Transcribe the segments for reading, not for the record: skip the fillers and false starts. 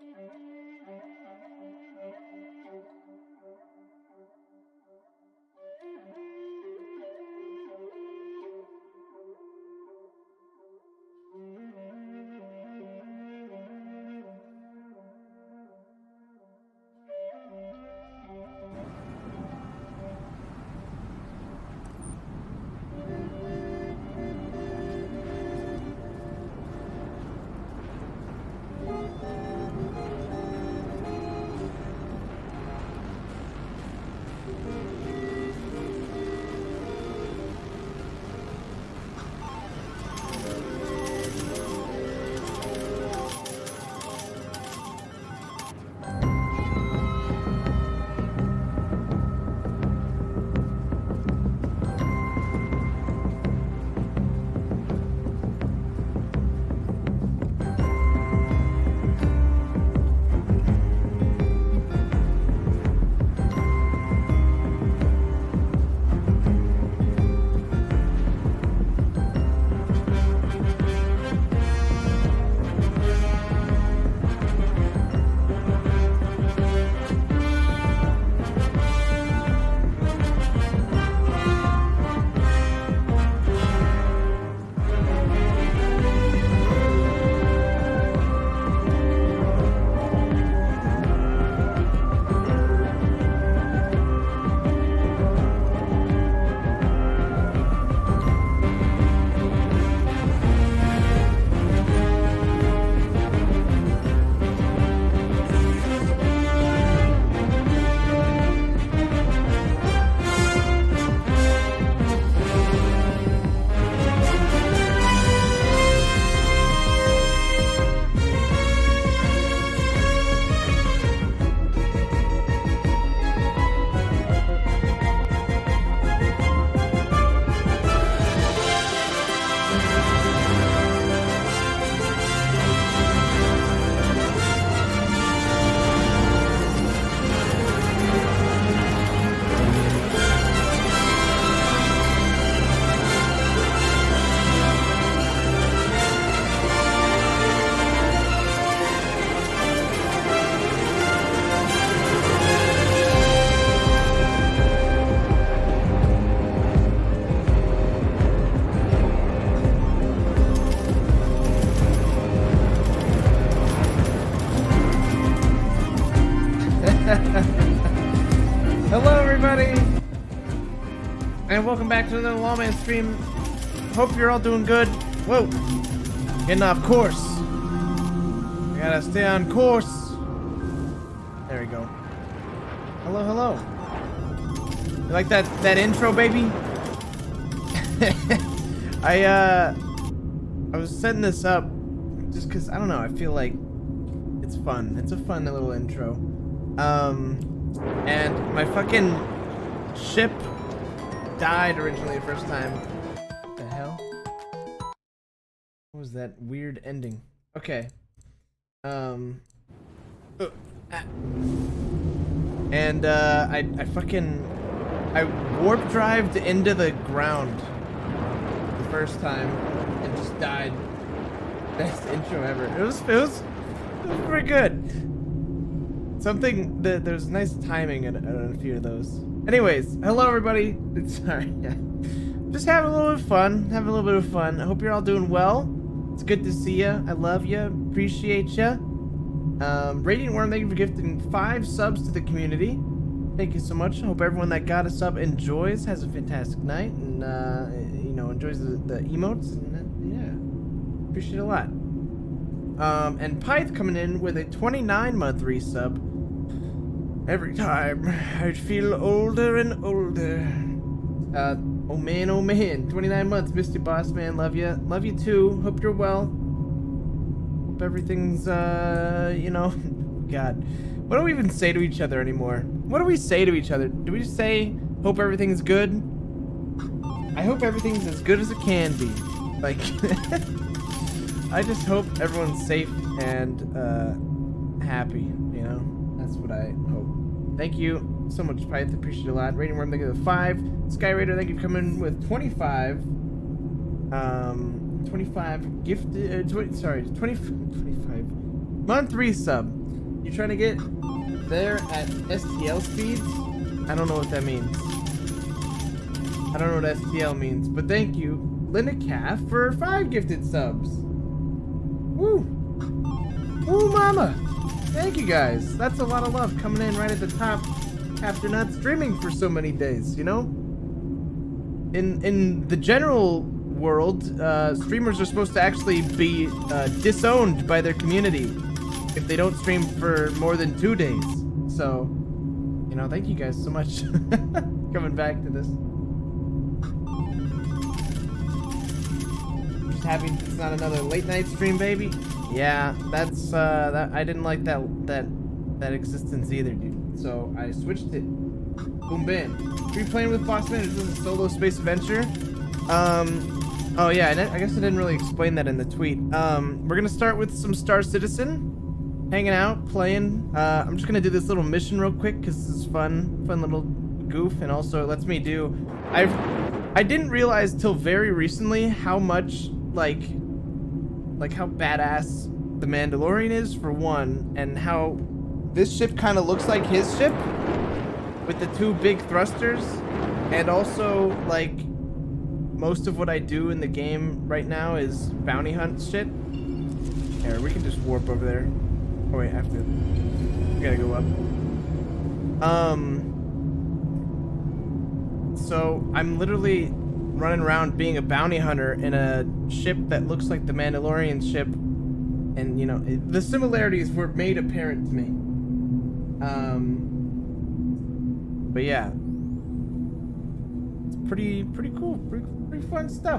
Hello everybody, and welcome back to another Lawman stream. Hope you're all doing good. Whoa, getting off course. I gotta stay on course. There we go. Hello, hello. You like that intro, baby? I was setting this up just because I don't know. I feel like it's fun. It's a fun little intro. And my fucking ship died originally the first time. What the hell? What was that weird ending? Okay. And I warp drived into the ground the first time and just died. Best intro ever. It was pretty good. Something that there's nice timing in a few of those. Anyways, hello everybody. Sorry, yeah. Just having a little bit of fun. Having a little bit of fun. I hope you're all doing well. It's good to see you. I love you. Appreciate you. Radiant Worm, thank you for gifting 5 subs to the community. Thank you so much. I hope everyone that got a sub enjoys, has a fantastic night, and you know, enjoys the emotes. And yeah, appreciate it a lot. And Pyth coming in with a 29-month resub. Every time I feel older and older. Oh man, 29 months, Misty Boss man, love you too. Hope you're well. Hope everything's you know, God, what do we even say to each other anymore? What do we say to each other? Do we just say hope everything's good? I hope everything's as good as it can be. Like, I just hope everyone's safe and happy. You know, that's what I hope. Thank you so much, Pyth. Appreciate it a lot. Rating Worm, thank you for 5. Sky Raider, thank you for coming with 25. 25 gifted. 25 month resub. You trying to get there at STL speeds? I don't know what that means. I don't know what STL means, but thank you, Linicaf, for 5 gifted subs. Woo! Woo, mama! Thank you guys. That's a lot of love coming in right at the top after not streaming for so many days, you know? In the general world, streamers are supposed to actually be disowned by their community if they don't stream for more than 2 days. So, you know, thank you guys so much coming back to this. Just happy it's not another late night stream, baby. Yeah, that's that I didn't like that existence either, dude. So I switched it. Boom bam. Are you playing with Boss Man? Is this a solo space adventure? Oh yeah, I guess I didn't really explain that in the tweet. We're gonna start with some Star Citizen, hanging out, playing. I'm just gonna do this little mission real quick because this is fun little goof, and also it lets me do. I didn't realize till very recently how much like how badass the Mandalorian is for one, and how this ship kind of looks like his ship with the 2 big thrusters, and also like most of what I do in the game right now is bounty hunt shit. Here, we can just warp over there. Oh wait, I have to. We gotta go up. So I'm literally running around being a bounty hunter in a ship that looks like the Mandalorian ship, and you know the similarities were made apparent to me. But yeah, it's pretty cool, pretty fun stuff.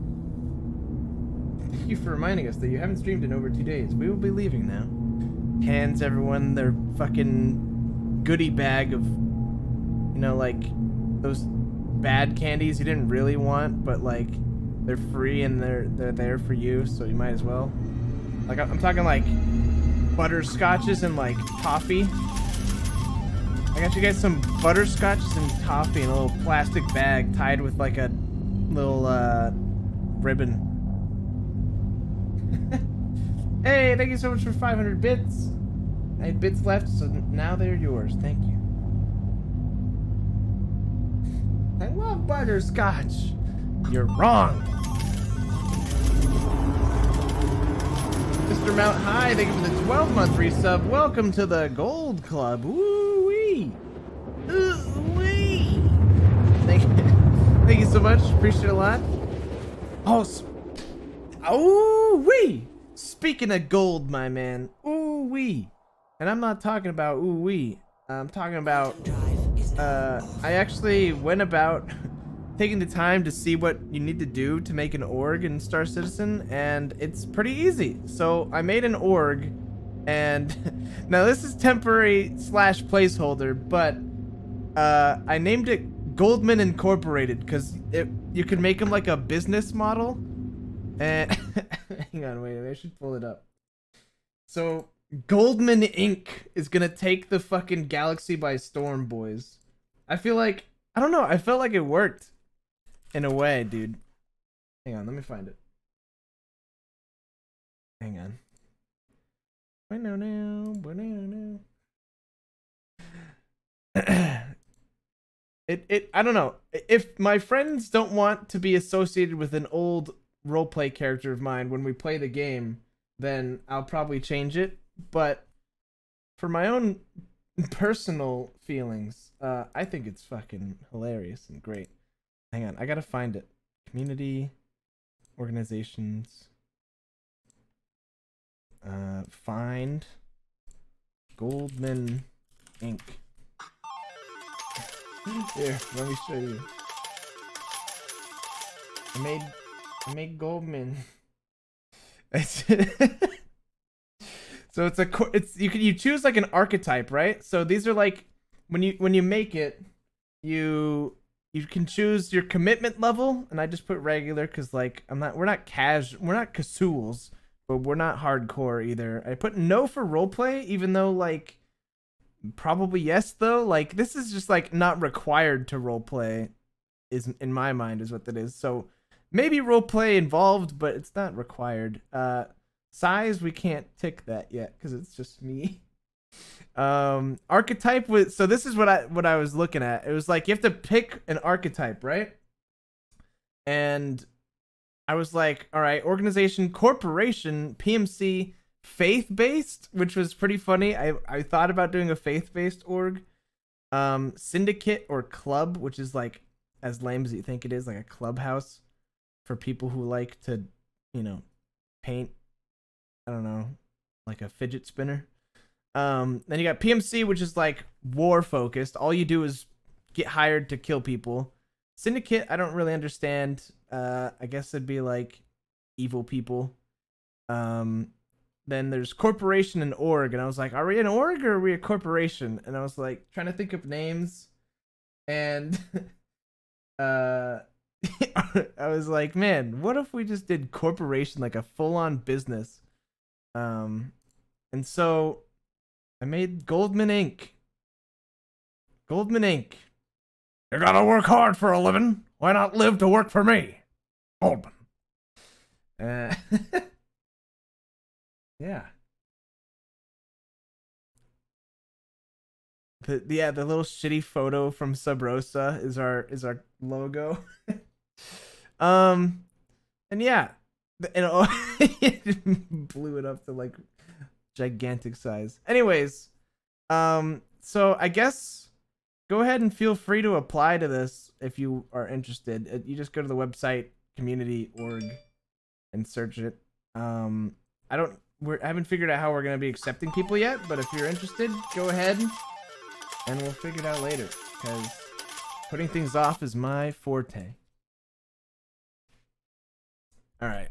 Thank you for reminding us that you haven't streamed in over 2 days. We will be leaving now. Hands everyone their fucking goodie bag of, you know, like those bad candies you didn't really want, but like they're free and they're there for you, so you might as well. Like I'm talking like butterscotches and like toffee. I got you guys some butterscotches and toffee in a little plastic bag tied with like a little ribbon. Hey, thank you so much for 500 bits. I had bits left, so now they're yours. Thank you. I love butterscotch. You're wrong. Mr. Mount High, thank you for the 12-month resub. Welcome to the Gold Club. Woo-wee. Ooh-wee. Thank you so much. Appreciate it a lot. Oh-wee. Speaking of gold, my man. Ooh-wee. And I'm not talking about ooh-wee. I'm talking about... I actually went about taking the time to see what you need to do to make an org in Star Citizen, and it's pretty easy. So I made an org, and now this is temporary / placeholder, but I named it Goldman Incorporated because you could make them like a business model. And hang on, wait, I should pull it up. So Goldman Inc. is gonna take the fucking galaxy by storm, boys. I feel like, I don't know, I felt like it worked in a way, dude. Hang on, let me find it. Hang on. I don't know. If my friends don't want to be associated with an old roleplay character of mine when we play the game, then I'll probably change it. But for my own personal feelings, I think it's fucking hilarious and great. Hang on, I gotta find it. Community, organizations, find Goldman Inc. Here, let me show you. I made Goldman. So you choose like an archetype, right? So these are like when you make it, you can choose your commitment level, and I just put regular because like we're not casuals, but we're not hardcore either. I put no for roleplay, even though like probably yes though. Like this is just like not required to roleplay, is in my mind is what that is. So maybe roleplay involved, but it's not required. Size, we can't tick that yet because it's just me. Archetype was, so this is what I was looking at. It was like you have to pick an archetype, right? And I was like, all right, organization, corporation, PMC, faith-based, which was pretty funny. I thought about doing a faith-based org. Syndicate or club, which is like as lame as you think it is, like a clubhouse for people who like to, you know, paint. I don't know, like a fidget spinner. Then you got PMC, which is like war focused. All you do is get hired to kill people. Syndicate, I don't really understand. I guess it'd be like evil people. Then there's corporation and org, and I was like, are we an org or are we a corporation? And I was like trying to think of names, and I was like, man, what if we just did corporation, like a full-on business? And so I made Goldman Inc. Goldman Inc. You gotta work hard for a living. Why not live to work for me? Goldman. Yeah. The little shitty photo from Sub Rosa is our logo. And yeah, and it blew it up to like gigantic size. Anyways, so I guess go ahead and feel free to apply to this if you are interested. You just go to the website community.org and search it. I haven't figured out how we're gonna be accepting people yet, but if you're interested, go ahead and we'll figure it out later, because putting things off is my forte. All right.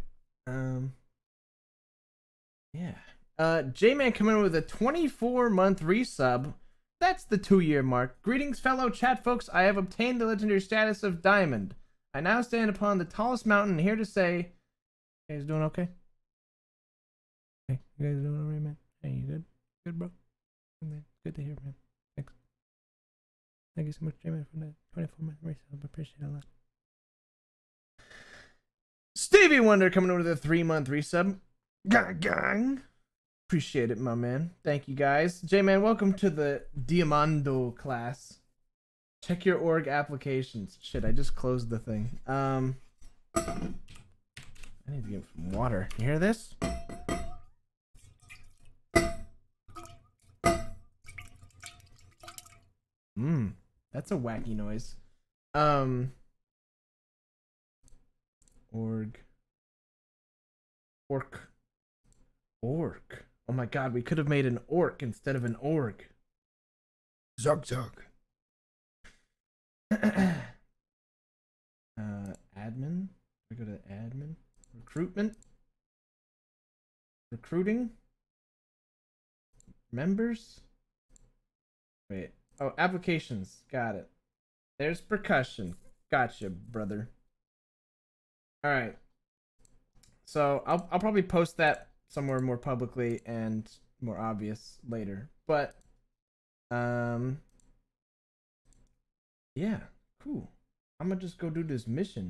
Yeah. J-Man coming in with a 24-month resub. That's the 2-year mark. Greetings, fellow chat folks. I have obtained the legendary status of Diamond. I now stand upon the tallest mountain, here to say, you guys doing okay? Hey, you guys doing alright, man? Hey, you good? Good, bro? Good to hear, man. Thanks. Thank you so much, J-Man, for that 24-month resub. I appreciate it a lot. Stevie Wonder coming over the 3-month resub. Gang. Appreciate it, my man. Thank you, guys. J-Man, welcome to the Diamando class. Check your org applications. Shit, I just closed the thing. I need to get some water. You hear this? That's a wacky noise. Orc. Oh my god, we could have made an orc instead of an org. Zug. Admin. We go to admin. Recruiting. Members. Wait. Oh, applications. Got it. There's percussion. Gotcha, brother. All right. So I'll probably post that somewhere more publicly and more obvious later. But yeah, cool. I'm gonna just go do this mission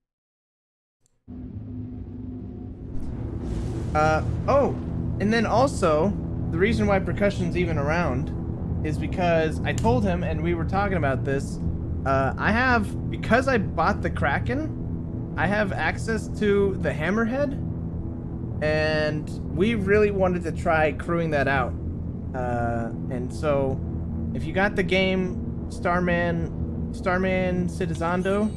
now. Oh, and then also the reason why percussion's even around is because I told him, and we were talking about this. Because I bought the Kraken, I have access to the Hammerhead, and we really wanted to try crewing that out. And so, if you got the game Starman Citizando,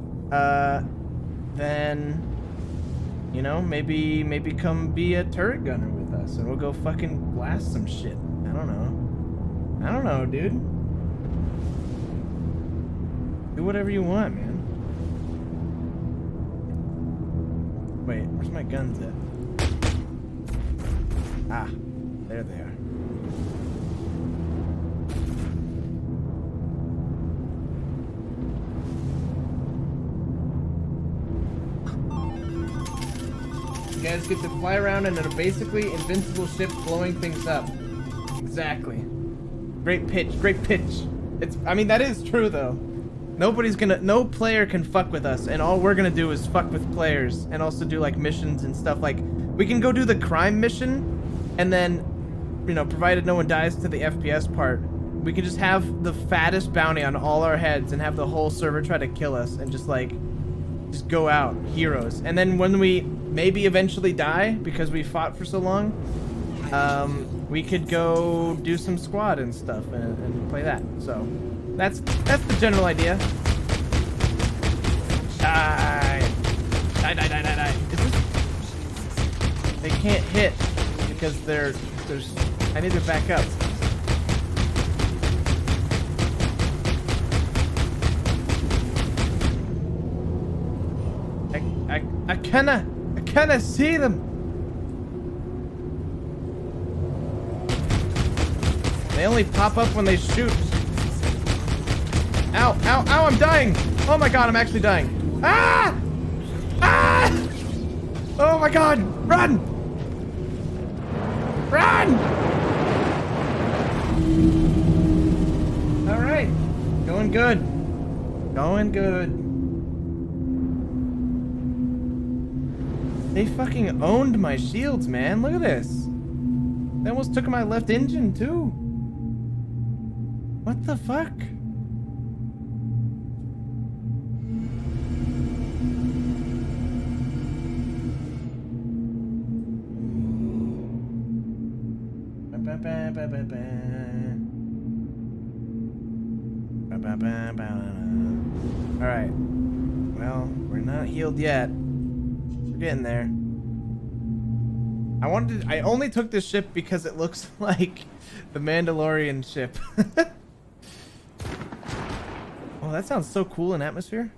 then you know, maybe come be a turret gunner with us, and we'll go fucking blast some shit. I don't know, dude. Do whatever you want, man. Wait, where's my guns at? Ah, there they are. You guys get to fly around in a basically invincible ship blowing things up. Exactly. Great pitch. I mean, that is true though. No player can fuck with us, and all we're gonna do is fuck with players and also do like missions and stuff. Like, we can go do the crime mission, and then you know, provided no one dies to the FPS part, we can just have the fattest bounty on all our heads and have the whole server try to kill us and just like, just go out, heroes. And then when we maybe eventually die because we fought for so long, we could go do some squad and stuff and play that. So that's the general idea. Die. Die, die, die, die, die. Is this... They can't hit because there's... I need to back up. I kinda see them. They only pop up when they shoot. Ow, ow, ow, I'm dying. Oh my god, I'm actually dying. Ah! Ah! Oh my god, run! Run! All right, going good. Going good. They fucking owned my shields, man. Look at this. They almost took my left engine, too. What the fuck? All right. Well, we're not healed yet. Getting there. I only took this ship because it looks like the Mandalorian ship. Oh, that sounds so cool in atmosphere.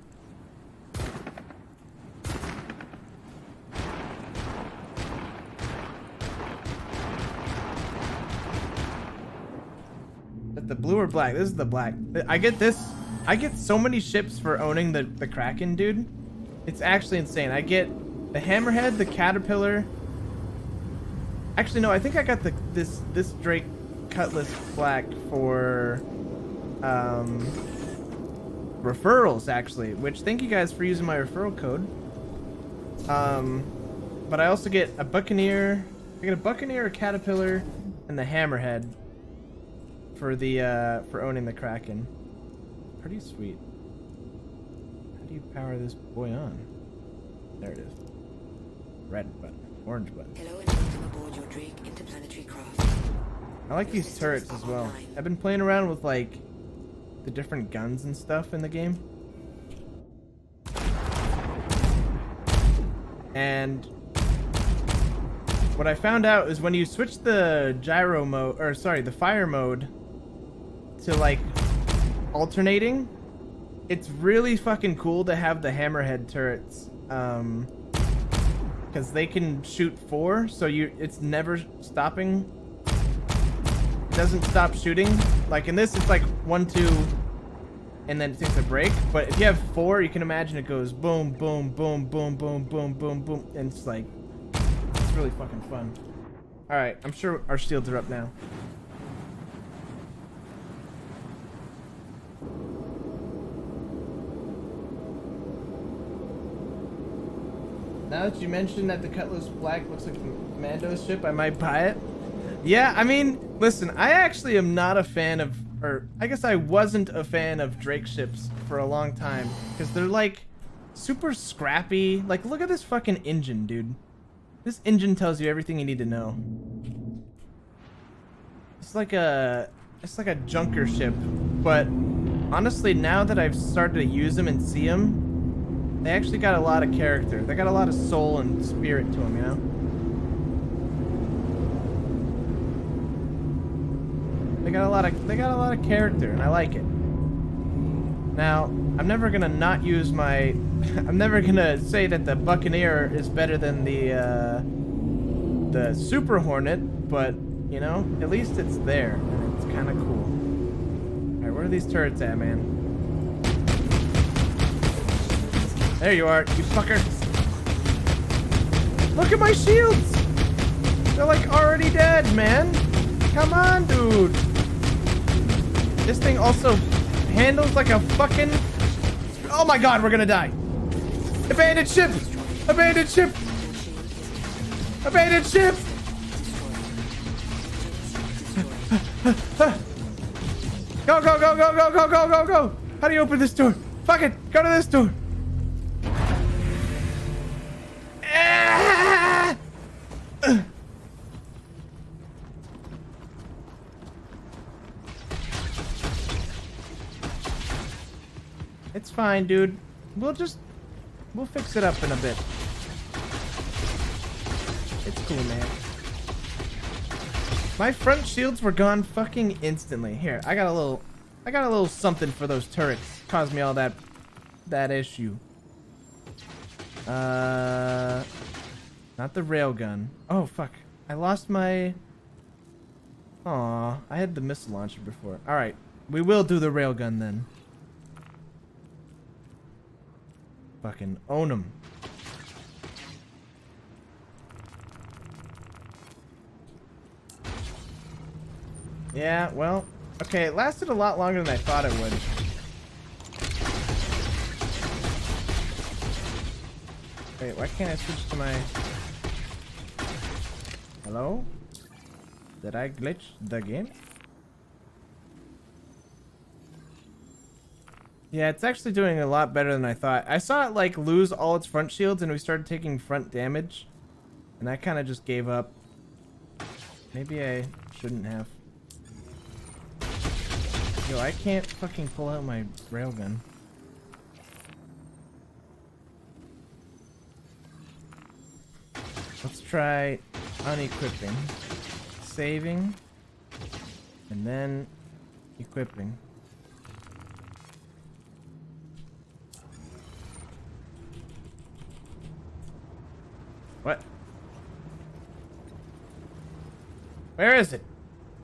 But the blue or black? This is the black. I get this. I get so many ships for owning the Kraken, dude. It's actually insane. I get the Hammerhead, the Caterpillar. Actually, no, I think I got this Drake Cutlass Black for referrals, actually. Which, thank you guys for using my referral code. But I also get a Buccaneer. I get a Buccaneer, a Caterpillar, and the Hammerhead for the for owning the Kraken. Pretty sweet. How do you power this boy on? There it is. Red button, orange button. Hello and welcome aboard your Drake interplanetary craft. I like these turrets as well. I've been playing around with like the different guns and stuff in the game. And what I found out is when you switch the gyro mode, or sorry, the fire mode to like alternating, it's really fucking cool to have the Hammerhead turrets. Because they can shoot 4, so it's never stopping. It doesn't stop shooting. Like in this, it's like 1, 2, and then it takes a break. But if you have 4, you can imagine it goes boom, boom, boom, boom, boom, boom, boom, boom, and it's like, it's really fucking fun. All right, I'm sure our shields are up now. Now that you mentioned that the Cutlass Black looks like Mando's ship, I might buy it. Yeah, I mean, listen, I actually am not a fan of, or I guess I wasn't a fan of Drake ships for a long time, because they're like super scrappy. Like, look at this fucking engine, dude. This engine tells you everything you need to know. It's like a junker ship, but honestly, now that I've started to use them and see them, they actually got a lot of character. They got a lot of soul and spirit to them, you know? They got a lot of character, and I like it. Now, I'm never gonna not use my I'm never gonna say that the Buccaneer is better than the Super Hornet, but you know, at least it's there, and it's kind of cool. All right, where are these turrets at, man? There you are, you fucker. Look at my shields! They're like already dead, man. Come on, dude. This thing also handles like a fucking... Oh my god, we're gonna die. Abandoned ship! Abandoned ship! Abandoned ship! Go, go, go, go, go, go, go, go, go. How do you open this door? Fuck it. Go to this door. Ah! It's fine, dude. We'll fix it up in a bit. It's cool, man. My front shields were gone fucking instantly. Here, I got a little something for those turrets. Caused me all that issue. Not the railgun. Oh fuck. I lost my... Aw, I had the missile launcher before. Alright, we will do the railgun then. Fucking own them. Yeah, well, okay, it lasted a lot longer than I thought it would. Wait, why can't I switch to my... Hello? Did I glitch the game? Yeah, it's actually doing a lot better than I thought. I saw it like lose all its front shields and we started taking front damage. And I kind of just gave up. Maybe I shouldn't have. Yo, I can't fucking pull out my railgun. Let's try unequipping. Saving. And then equipping. What? Where is it?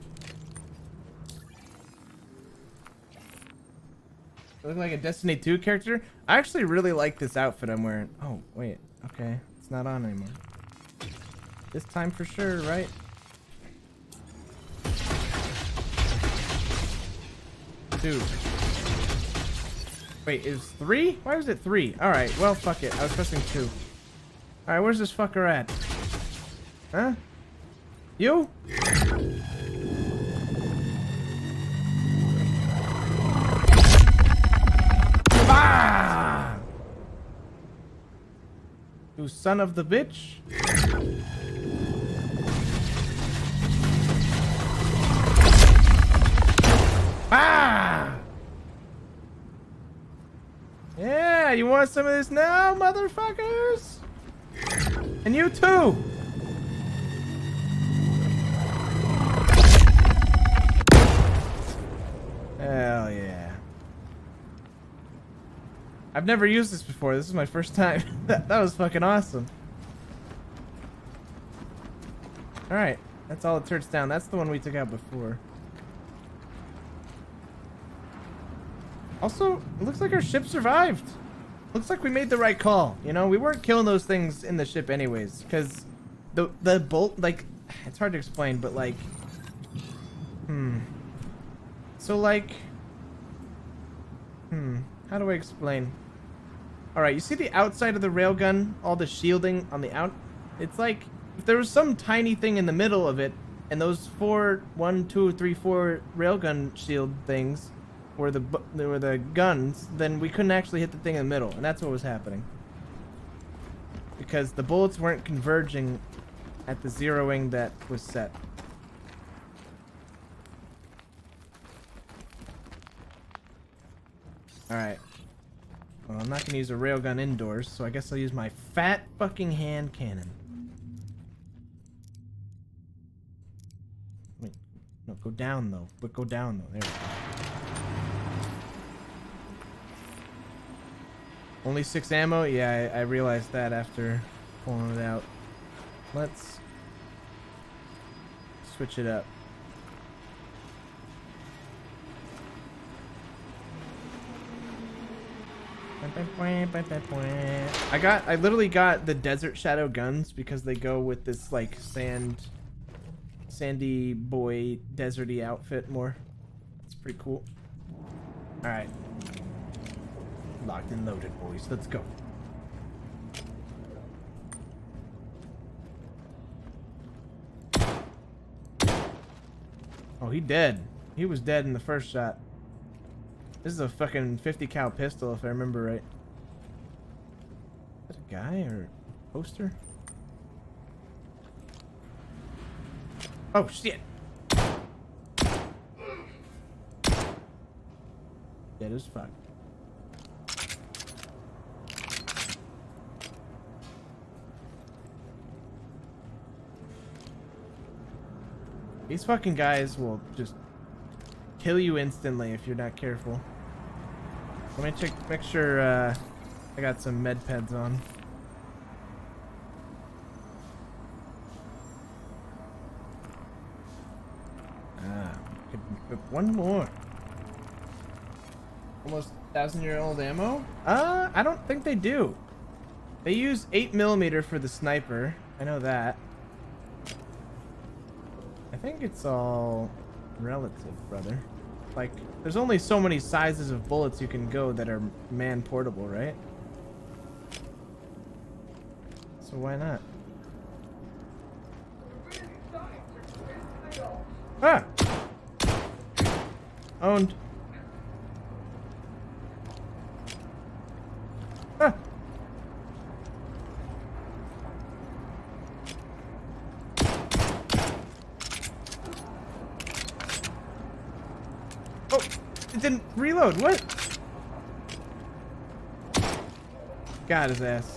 Look like a Destiny 2 character? I actually really like this outfit I'm wearing. Oh, wait. Okay. It's not on anymore. This time for sure, right? Two. Wait, is 3? Why was it 3? Alright, well, fuck it. I was pressing 2. Alright, where's this fucker at? Huh? You? Ah! You son of the bitch. Ah! Yeah, you want some of this now, motherfuckers? And you too! Hell yeah. I've never used this before. This is my first time. That was fucking awesome. Alright. That's all it turns down. That's the one we took out before. Also, it looks like our ship survived. Looks like we made the right call. You know, we weren't killing those things in the ship anyways. Because the bolt, like, it's hard to explain, but like... So like... How do I explain? Alright, you see the outside of the railgun? All the shielding on the out? It's like, if there was some tiny thing in the middle of it, and those 4 railgun shield things were the guns, then we couldn't actually hit the thing in the middle, and that's what was happening. Because the bullets weren't converging at the zeroing that was set. Alright. Well, I'm not gonna use a railgun indoors, so I guess I'll use my fat fucking hand cannon. Wait. No, go down though. But go down though. There we go. Only 6 ammo? Yeah, I realized that after pulling it out. Let's switch it up. I literally got the Desert Shadow guns because they go with this like sandy boy deserty outfit more. It's pretty cool. All right. Locked and loaded, boys. Let's go. Oh, he dead. He was dead in the first shot. This is a fucking 50 cal pistol, if I remember right. Is that a guy or a poster? Oh, shit. Dead as fuck. These fucking guys will just kill you instantly if you're not careful. Let me check, make sure I got some med pads on. Could equip one more. Almost 1,000-year-old ammo? I don't think they do. They use 8mm for the sniper. I know that. I think it's all relative, brother. Like, there's only so many sizes of bullets you can go that are man-portable, right? So why not? Ah! Owned. Ah! Oh! It didn't reload. What? Got his ass.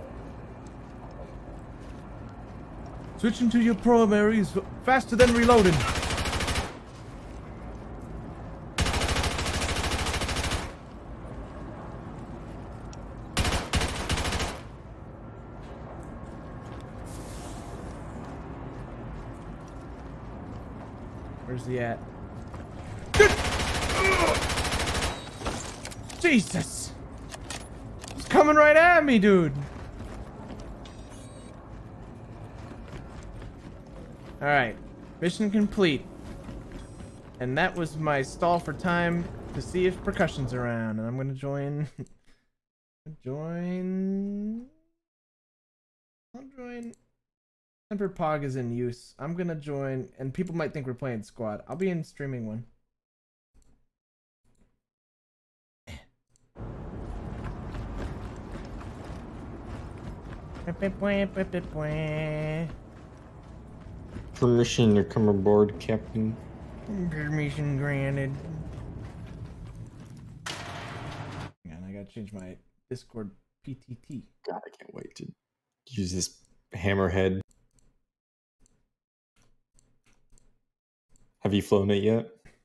Switching to your primary is faster than reloading. Where's he at? Jesus! He's coming right at me, dude. Alright, mission complete. And that was my stall for time to see if percussion's around. And I'm gonna join... I'll join... Temper Pog is in use. I'm gonna join, and people might think we're playing squad. I'll be in streaming one. Permission to come aboard, Captain. Permission granted. Hang on, I gotta change my Discord PTT. God, I can't wait to use this hammerhead. Have you flown it yet?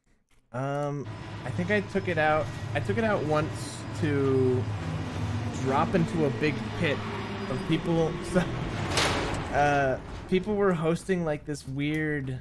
I think I took it out. I took it out once to drop into a big pit of people. So, people were hosting like this weird,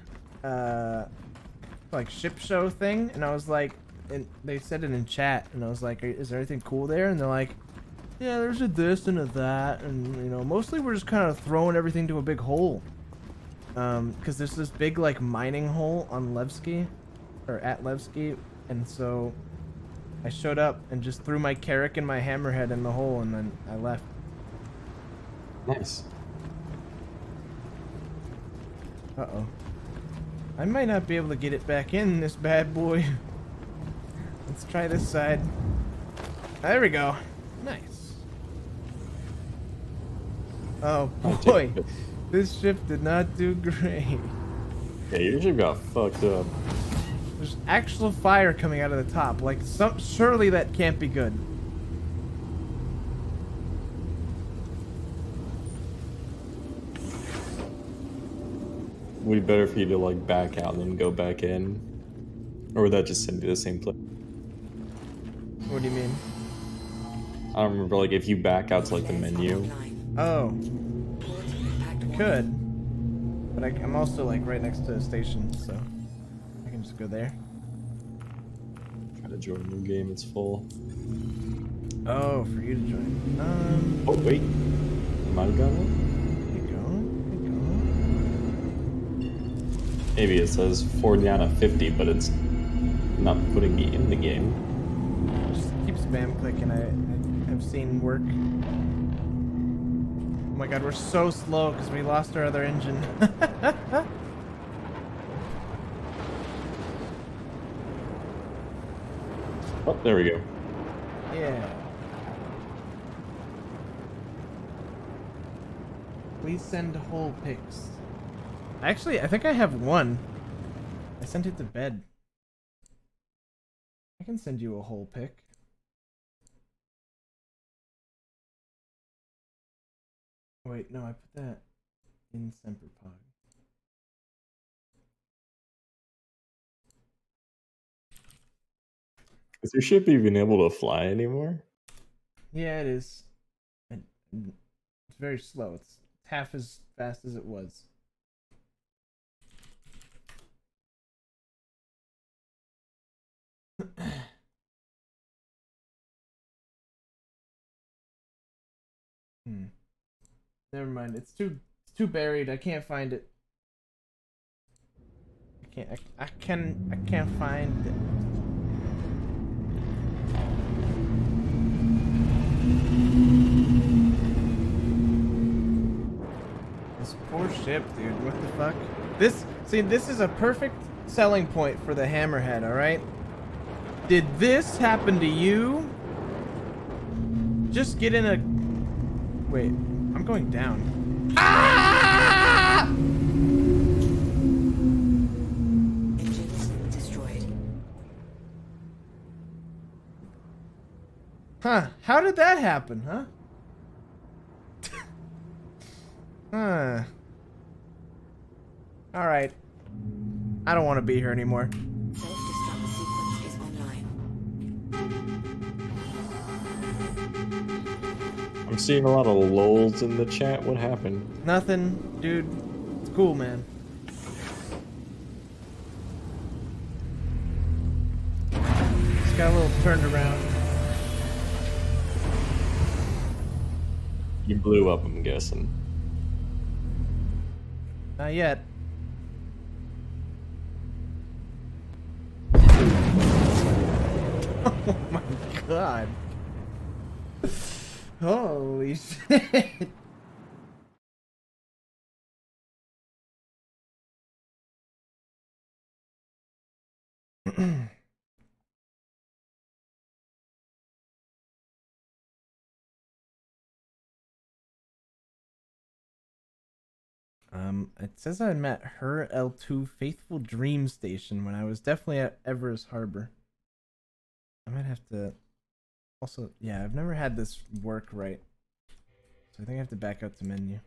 like ship show thing, and I was like, and they said it in chat, and I was like, is there anything cool there? And they're like, yeah, there's a this and a that, and you know, mostly we're just kind of throwing everything to a big hole. Because there's this big like mining hole on Levski, or at Levski, and so I showed up and just threw my Carrack and my hammerhead in the hole, and then I left. Nice. Uh-oh. I might not be able to get it back in this bad boy. Let's try this side. There we go. Nice. Oh boy. This ship did not do great. Yeah, your ship got fucked up. There's actual fire coming out of the top. Like, surely that can't be good. Would it be better for you to like back out and then go back in? Or would that just send you to the same place? What do you mean? I don't remember, like if you back out to like the menu. Oh. I could. But I'm also like right next to a station, so I can just go there. Try to join a new game, it's full. Oh, for you to join. Oh wait. Might have got one? Maybe it says 40 out of 50, but it's not putting me in the game. Just keep spam clicking. I've seen work. Oh my god, we're so slow because we lost our other engine. Oh, there we go. Yeah. Please send whole pics. Actually, I think I have one. I sent it to bed. I can send you a whole pic. Wait, no, I put that in Semperpog. Is your ship even able to fly anymore? Yeah, it is. And it's very slow. It's half as fast as it was. Never mind. It's too buried. I can't find it. I can't find it. This poor ship, dude. What the fuck? This is a perfect selling point for the Hammerhead, alright? Did this happen to you? Just get in a... Wait, I'm going down. Ah! Engines destroyed. Huh, how did that happen, huh? Huh. Alright. I don't want to be here anymore. Self-destruct sequence is online. I'm seeing a lot of lulls in the chat. What happened? Nothing, dude. It's cool, man. Just got a little turned around. You blew up, I'm guessing. Not yet. Oh my god. Holy shit. It says I met her L2 Faithful Dream Station when I was definitely at Everest Harbor. I might have to also, yeah, I've never had this work right. So I think I have to back out to menu.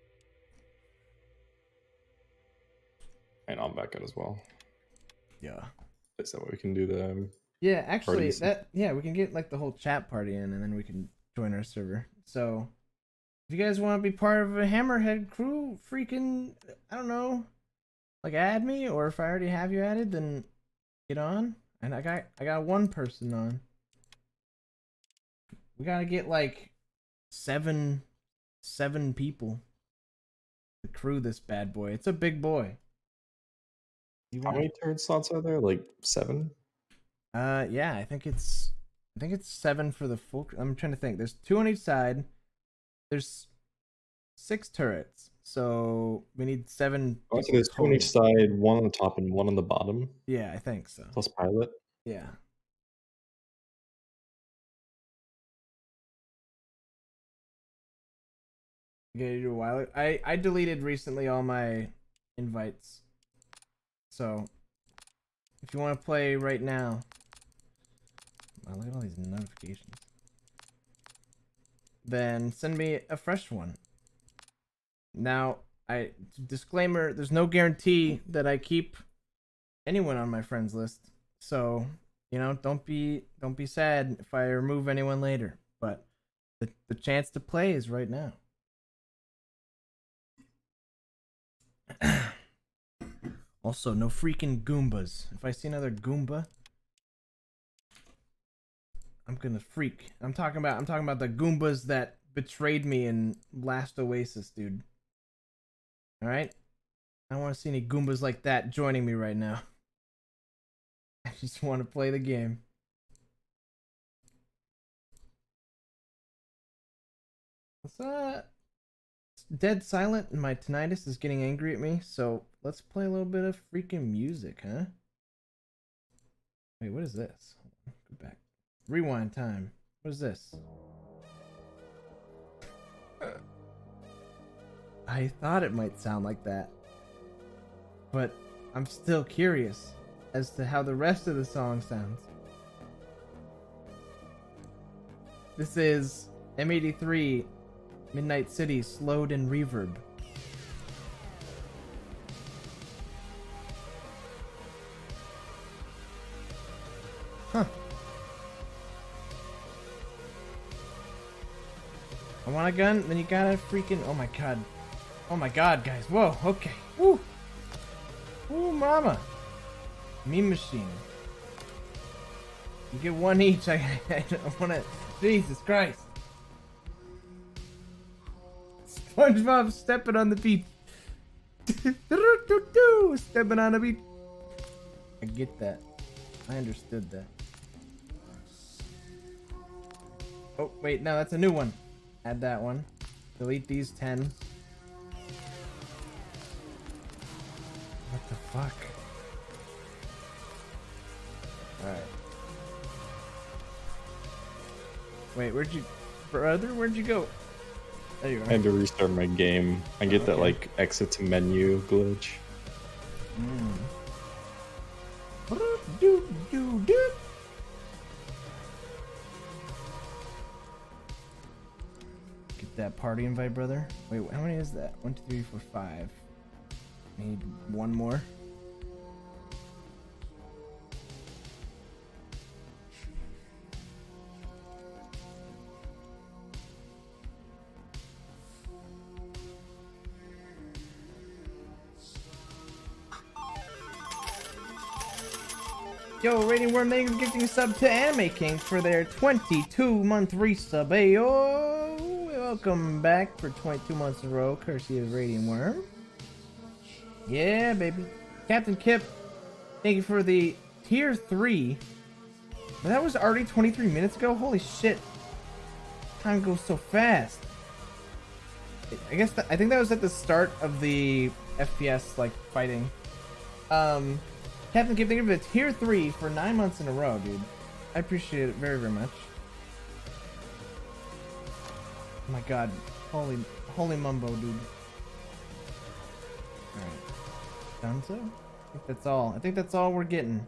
And I'll back out as well. Yeah. Is that way we can do the Yeah, actually, parties? yeah, we can get like the whole chat party in, and then we can join our server. So, if you guys want to be part of a Hammerhead crew, freaking, I don't know, like add me, or if I already have you added, then get on. And I got one person on. We gotta get like seven people to crew this bad boy. It's a big boy. How many turret slots are there? Like 7? Yeah, I think it's 7 for the full. I'm trying to think. There's 2 on each side. There's 6 turrets, so we need 7. Oh, so there's 2 on each side, 1 on the top and 1 on the bottom. Yeah, I think so. Plus pilot. Yeah. Okay, a while. I deleted recently all my invites, so if you want to play right now, wow, look at all these notifications. Then send me a fresh one. Now, disclaimer, there's no guarantee that I keep anyone on my friends list. So, you know, don't be sad if I remove anyone later. But the chance to play is right now. Also, no freaking Goombas. If I see another Goomba, I'm gonna freak. I'm talking about the Goombas that betrayed me in Last Oasis, dude. Alright? I don't want to see any Goombas like that joining me right now. I just want to play the game. What's it's dead silent and my tinnitus is getting angry at me, so let's play a little bit of freaking music, huh? Wait, what is this? Go back. Rewind time. What is this? I thought it might sound like that, but I'm still curious as to how the rest of the song sounds. This is M83 Midnight City slowed in reverb. Huh. I want a gun, then you gotta freaking... Oh my god. Oh my god, guys. Whoa, okay. Woo! Woo, mama. Meme machine. You get one each. I don't wanna... Jesus Christ. SpongeBob stepping on the beach. Stepping on the beach. I get that. I understood that. Oh, wait, no, that's a new one. Add that one. Delete these 10. What the fuck? Alright. Wait, where'd you... Brother, where'd you go? There you are. I had to restart my game. I get that, like, exit to menu glitch. Get that party invite, brother. Wait, how many is that? 1, 2, 3, 4, 5. Need one more. Yo, Rating Worm, thank you for gifting a sub to Anime King for their 22-month resub. Hey, yo! Welcome back for 22 months in a row, courtesy of Radiant Worm. Yeah, baby. Captain Kip, thank you for the tier 3. But that was already 23 minutes ago? Holy shit. Time goes so fast. I guess I think that was at the start of the FPS, like, fighting. Captain Kip, thank you for the tier 3 for 9 months in a row, dude. I appreciate it very, very much. Oh my god. Holy mumbo, dude. Alright. Done so? I think that's all. I think that's all we're getting.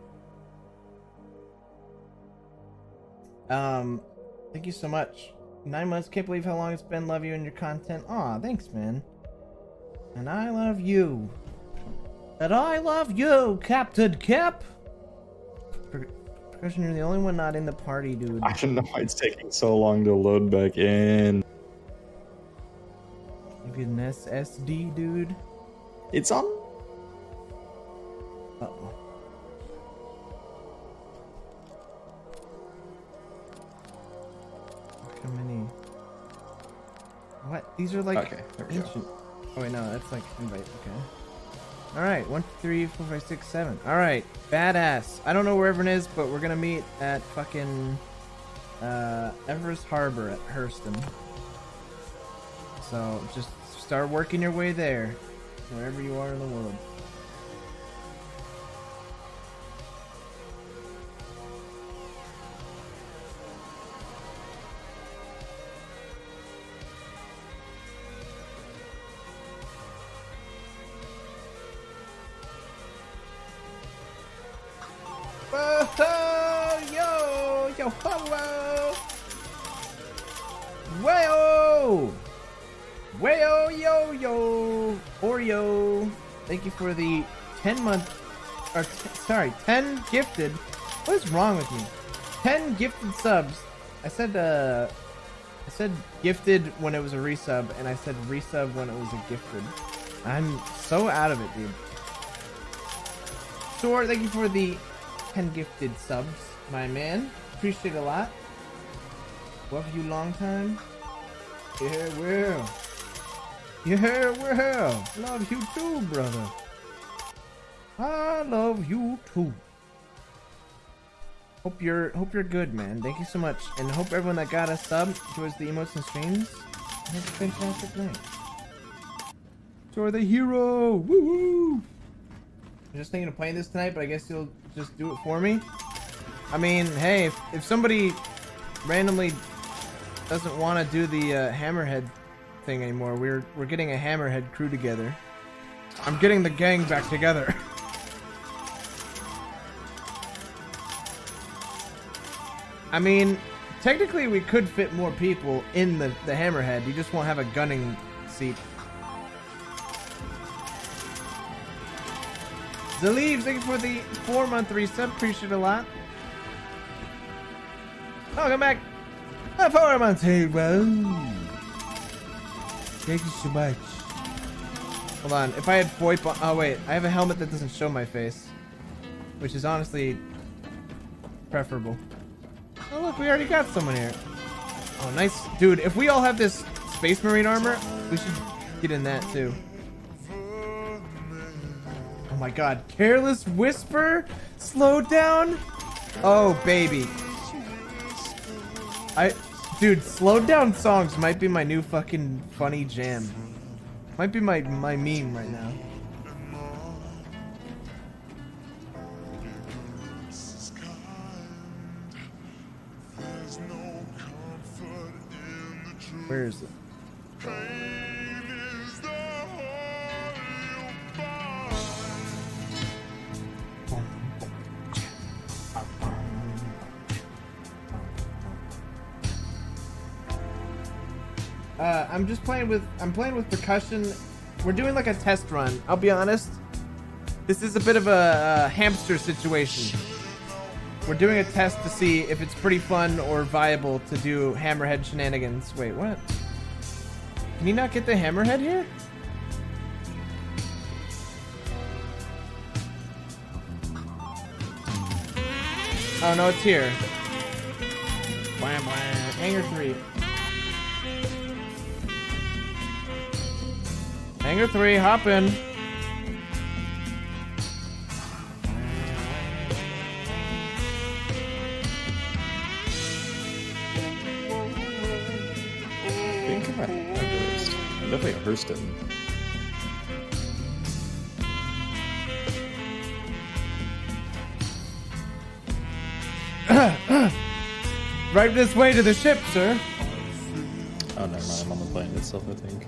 Thank you so much. 9 months, can't believe how long it's been. Love you and your content. Aw, thanks, man. And I love you. And I love you, Captain Kip! Percussion, you're the only one not in the party, dude. I don't know why it's taking so long to load back in. You get an SSD, dude? It's on. Uh-oh. How many? What? These are like Okay, there we go. ancient. Oh wait, no, that's like invite. Okay. All right, 1, 2, 3, 4, 5, 6, 7. All right, badass. I don't know where everyone is, but we're gonna meet at fucking Everest Harbor at Hurston. So just start working your way there, wherever you are in the world. Whoa, yo, whoa, whoa, whoa, yo, yo, Oreo. Thank you for the 10-month, or sorry, 10 gifted. What is wrong with me? 10 gifted subs. I said gifted when it was a resub, and I said resub when it was a gifted. I'm so out of it, dude. Sure, thank you for the 10 gifted subs, my man. Appreciate it a lot. Love you long time. Yeah, well. Yeah, well. Love you too, brother. I love you too. Hope you're good, man. Thank you so much, and hope everyone that got a sub enjoys the emotes and streams. Have a fantastic night. You're the hero. Woo woo. I'm just thinking of playing this tonight, but I guess you'll just do it for me. I mean, hey, if somebody randomly doesn't want to do the hammerhead thing anymore. We're getting a hammerhead crew together. I'm getting the gang back together. I mean, technically we could fit more people in the hammerhead. You just won't have a gunning seat. Zaleev, thank you for the 4-month resub. Appreciate it a lot. Welcome back. 4 months. Hey, well. Thank you so much. Hold on. If I had VoIP on... Oh, wait. I have a helmet that doesn't show my face. Which is honestly preferable. Oh, look. We already got someone here. Oh, nice. Dude, if we all have this Space Marine armor, we should get in that, too. Oh, my God. Careless Whisper? Slow down? Oh, baby. Dude, slowed down songs might be my new fucking funny jam. Might be my meme right now. Where is it? I'm playing with percussion. We're doing like a test run. I'll be honest. This is a bit of a hamster situation. We're doing a test to see if it's pretty fun or viable to do hammerhead shenanigans. Wait, what? Can you not get the hammerhead here? Oh no, it's here. Wham, wham. Hangar 3. Hangar 3, hop in. Think about it. I'm definitely a Hurston. Right this way to the ship, sir. Oh, never mind. I'm on the plane itself, I think.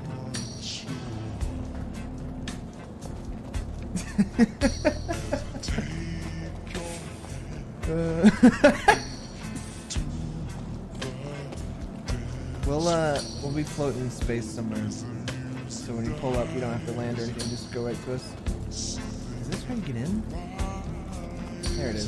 We'll be floating in space somewhere. So when you pull up, you don't have to land or anything. Just go right to us. Is this how you get in? There it is.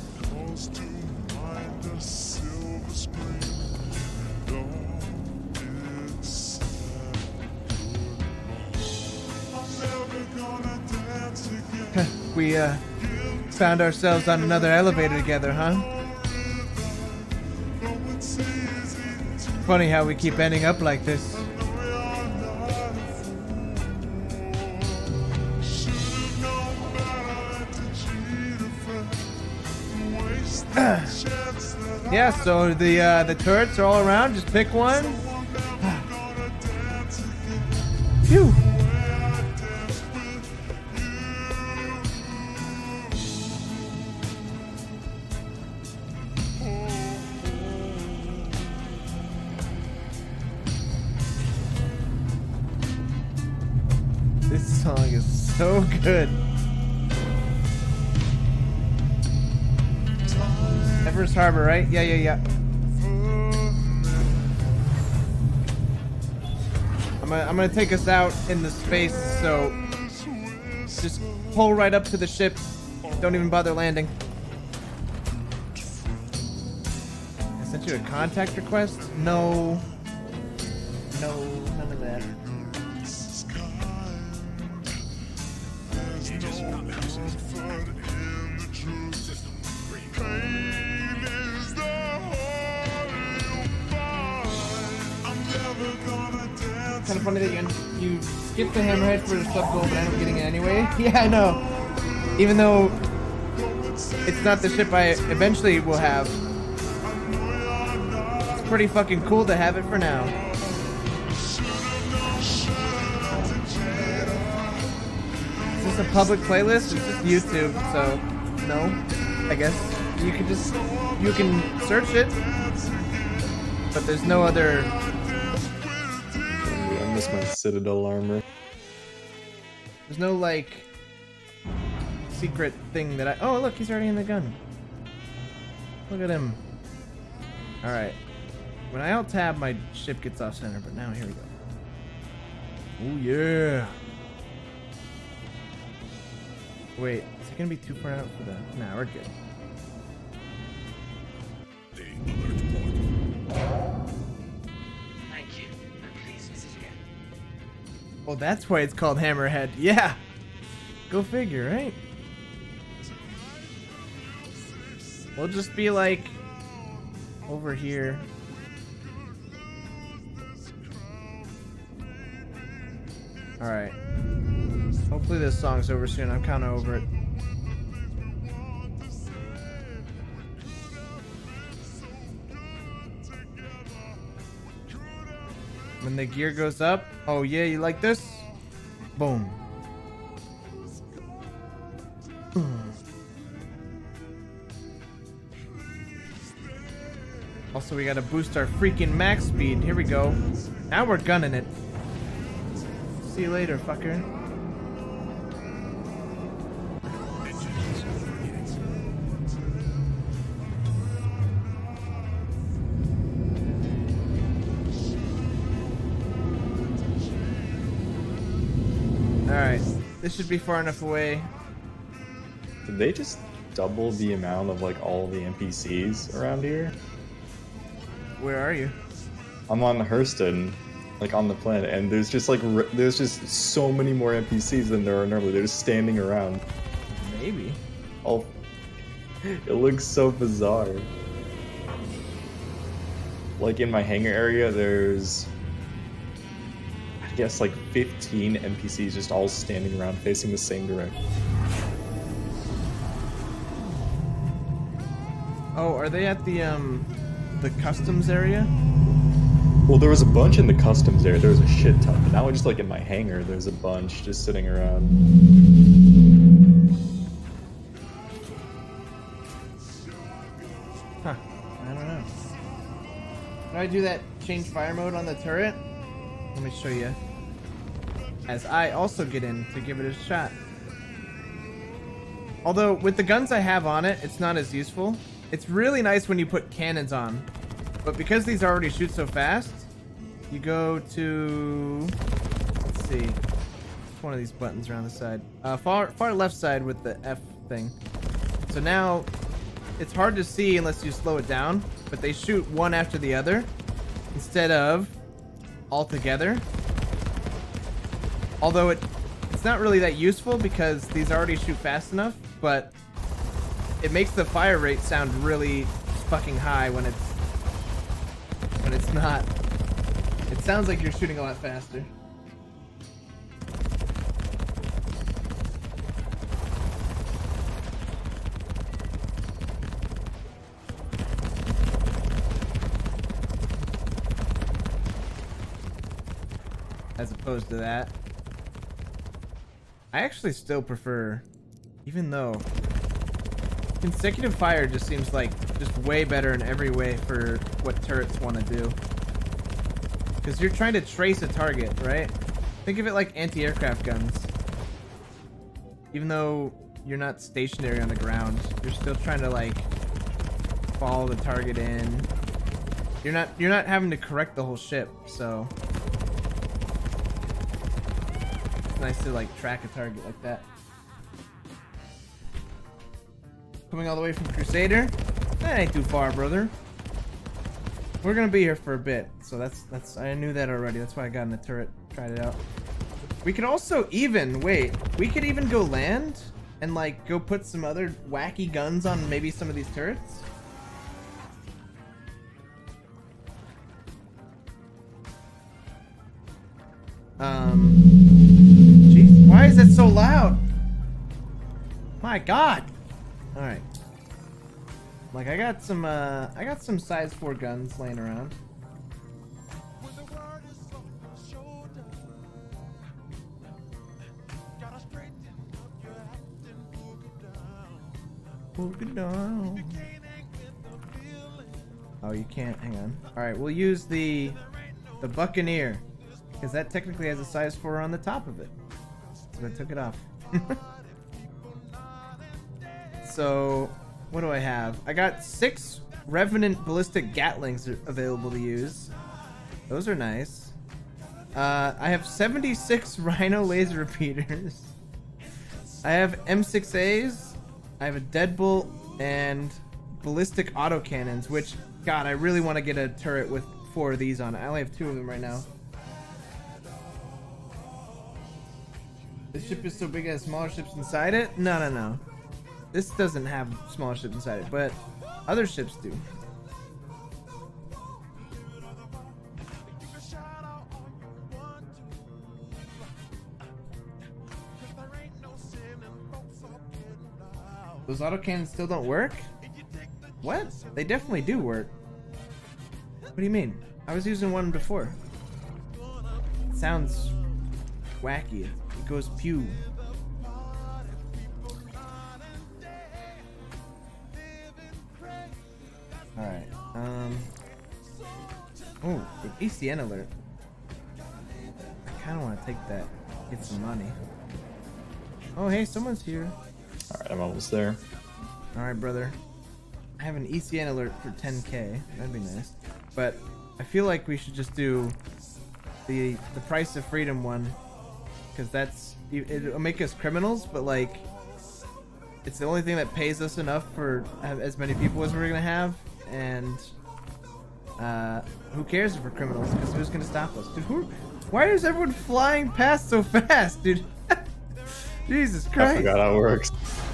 We found ourselves on another elevator together, huh? Funny how we keep ending up like this. Yeah, so the turrets are all around. Just pick one. Phew. This song is so good. Everest Harbor, right? Yeah. I'm gonna take us out in the space, so just pull right up to the ship. Don't even bother landing. I sent you a contact request? No, none of that. Kind of funny that you skip the hammerhead for the sub goal, but I end up getting it anyway. Yeah, I know. Even though it's not the ship I eventually will have, it's pretty fucking cool to have it for now. Is this a public playlist? It's just YouTube, so no. I guess you can search it. but there's no other. I miss my Citadel armor. There's no like secret thing that I. Oh look, he's already in the gun. Look at him. All right. When I alt tab, my ship gets off center, but now here we go. Oh yeah. Wait, is it gonna be too far out for the? Nah, we're good. Thank you. Please visit again. Oh, that's why it's called Hammerhead. Yeah. Go figure, right? We'll just be like over here. All right. Hopefully this song's over soon. I'm kind of over it. When the gear goes up. Oh yeah, you like this? Boom. Also, we gotta boost our freaking max speed. Here we go. Now we're gunning it. See you later, fucker. Alright, this should be far enough away. Did they just double the amount of like all the NPCs around here? Where are you? I'm on Hurston, like on the planet, and there's just like there's just so many more NPCs than there are normally. They're just standing around. Maybe. Oh, it looks so bizarre. Like in my hangar area, there's I guess like 15 NPCs just all standing around facing the same direction. Oh, are they at the customs area? Well, there was a bunch in the customs area. There was a shit ton. But now, just like in my hangar, there's a bunch just sitting around. Huh. I don't know. Can I do that change fire mode on the turret? Let me show you. As I also get in to give it a shot. Although, with the guns I have on it, it's not as useful. It's really nice when you put cannons on. But because these already shoot so fast, you go to, let's see, it's one of these buttons around the side. Far left side with the F thing. So now, it's hard to see unless you slow it down, but they shoot one after the other instead of all together. Although it's not really that useful because these already shoot fast enough, but it makes the fire rate sound really fucking high when it's not. It sounds like you're shooting a lot faster. As opposed to that. I actually still prefer, even though consecutive fire just seems like just way better in every way for what turrets want to do. Because you're trying to trace a target, right? Think of it like anti-aircraft guns. Even though you're not stationary on the ground, you're still trying to like follow the target in. You're not having to correct the whole ship, so it's nice to like track a target like that. Coming all the way from Crusader? That ain't too far, brother. We're gonna be here for a bit, so that's I knew that already. That's why I got in the turret, tried it out. We could also we could even go land and like go put some other wacky guns on maybe some of these turrets. Jeez, why is it so loud? My God. All right. Like I got some size 4 guns laying around. Boogie down. Oh, you can't. Hang on. All right, we'll use the Buccaneer because that technically has a size 4 on the top of it. So I took it off. So, what do I have? I got 6 Revenant ballistic Gatlings available to use. Those are nice. I have 76 Rhino laser repeaters. I have M6As. I have a Deadbolt and ballistic autocannons, which, God, I really want to get a turret with 4 of these on it. I only have 2 of them right now. This ship is so big it has smaller ships inside it? No, no, no. This doesn't have smaller ships inside it, but other ships do. Those autocannons still don't work? What? They definitely do work. What do you mean? I was using one before. It sounds wacky. It goes pew. Alright, oh, the ECN alert. I kinda wanna take that. Get some money. Oh, hey, someone's here. Alright, I'm almost there. Alright, brother. I have an ECN alert for 10k. That'd be nice. But I feel like we should just do the price of freedom one, because that's, it'll make us criminals, but like it's the only thing that pays us enough for as many people as we're gonna have, and who cares if we're criminals, because who's gonna stop us? Dude, why is everyone flying past so fast, dude? Jesus Christ. I forgot how it works.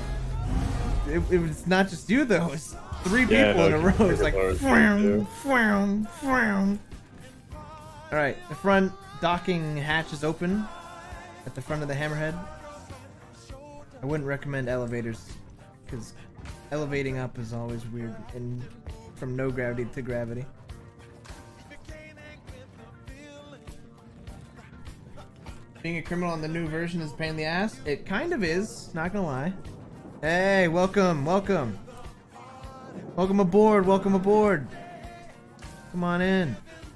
It's not just you though, it's 3 people in a row. It's like frown, frown, frown. Alright, the front docking hatch is open at the front of the Hammerhead. I wouldn't recommend elevators because elevating up is always weird, and from no gravity to gravity. Being a criminal on the new version is a pain in the ass. It kind of is, not gonna lie. Hey, welcome, welcome. Welcome aboard, welcome aboard. Come on in.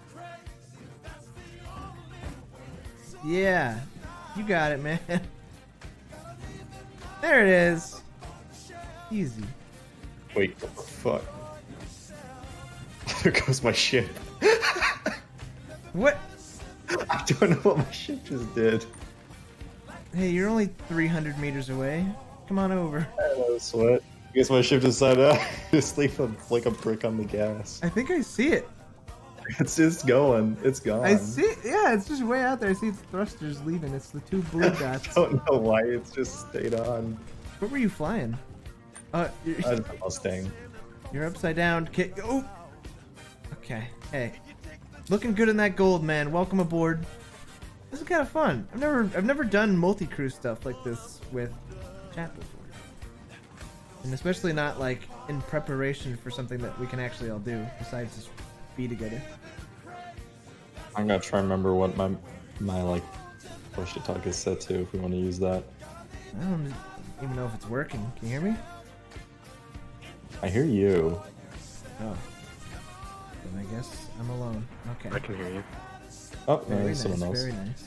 Yeah, you got it, man. There it is. Easy. Wait, what the fuck? There goes my ship. What? I don't know what my ship just did. Hey, you're only 300 meters away. Come on over. Hello, Sweat. I guess my ship decided to just leave like a brick on the gas. I think I see it. It's just going. It's gone. I see it. Yeah, it's just way out there. I see its thrusters leaving. It's the 2 blue dots. I don't know why it's just stayed on. What were you flying? You're, I had a Mustang. you're upside down. Oh. Okay. Hey, looking good in that gold, man. Welcome aboard. This is kind of fun. I've never done multi-crew stuff like this with chat before, and especially not like in preparation for something that we can actually all do besides just be together. I'm gonna try and remember what my like push to talk is set to if we want to use that. I don't even know if it's working. Can you hear me? I hear you. Oh. Then I guess I'm alone. Okay. I can hear you. Oh, Very there's nice, someone else. very nice.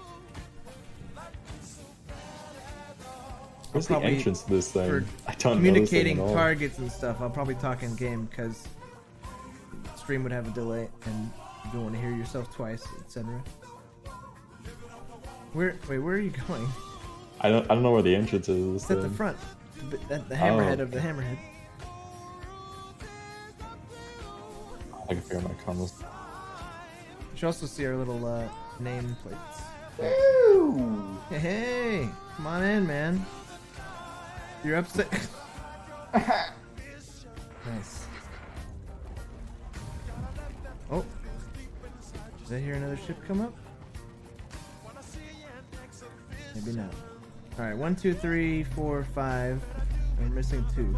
Where's the Probably entrance to this thing? For I don't communicating know this thing at all. targets and stuff, I'll probably talk in game because stream would have a delay and you don't want to hear yourself twice, etc. Wait, where are you going? I don't know where the entrance is. It's at the front, at the hammerhead of the hammerhead. I can figure out my combos. You should also see our little name plates. Ooh. Hey, come on in, man. You're upset. Nice. Oh, did I hear another ship come up? Maybe not. All right, 1, 2, 3, 4, 5. We're missing 2.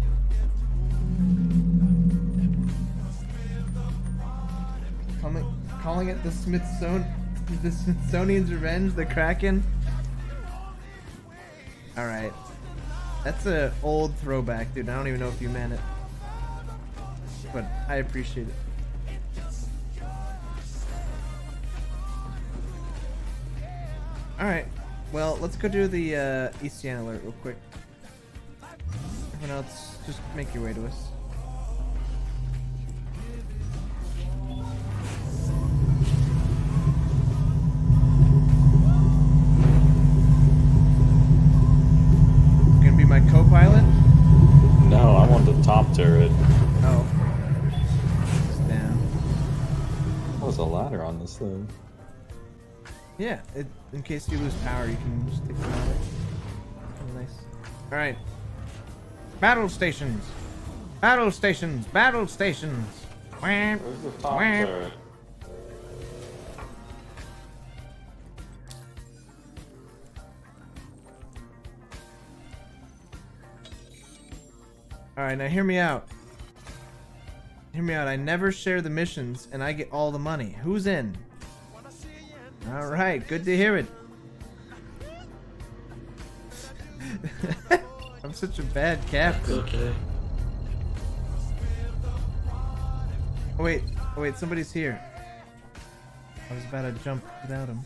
Calling it the Smithsonian's Revenge, the Kraken. All right, that's a old throwback, dude. I don't even know if you meant it. but I appreciate it. Alright, well, let's go do the ECN alert real quick. Everyone else, just make your way to us. Gonna be my co-pilot? No, I'm on the top turret. Oh. It's down. There's a ladder on this thing. Yeah, in case you lose power, you can just take the ladder. Oh, nice. Alright. Battle stations! Battle stations! Battle stations! Where's the top turret? Alright, now hear me out. Hear me out. I never share the missions, and I get all the money. Who's in? Alright, good to hear it. I'm such a bad captain. Okay. Oh wait, somebody's here. I was about to jump without him.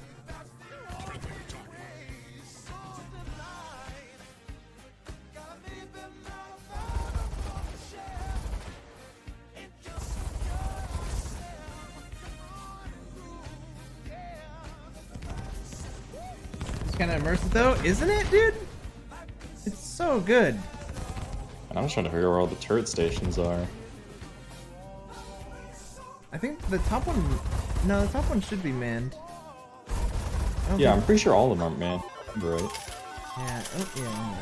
It's kind of immersive though, isn't it, dude? It's so good. And I'm trying to figure out where all the turret stations are. I think the top one... No, the top one should be manned. Yeah, I'm pretty sure all of them aren't manned. Right. Yeah, oh, yeah.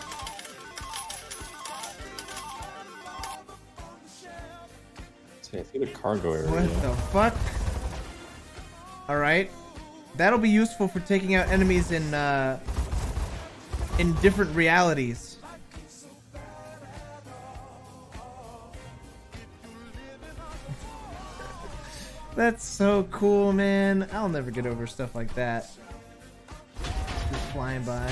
See, I see the cargo area. What the fuck? Alright. That'll be useful for taking out enemies in different realities. That's so cool, man. I'll never get over stuff like that. Just flying by.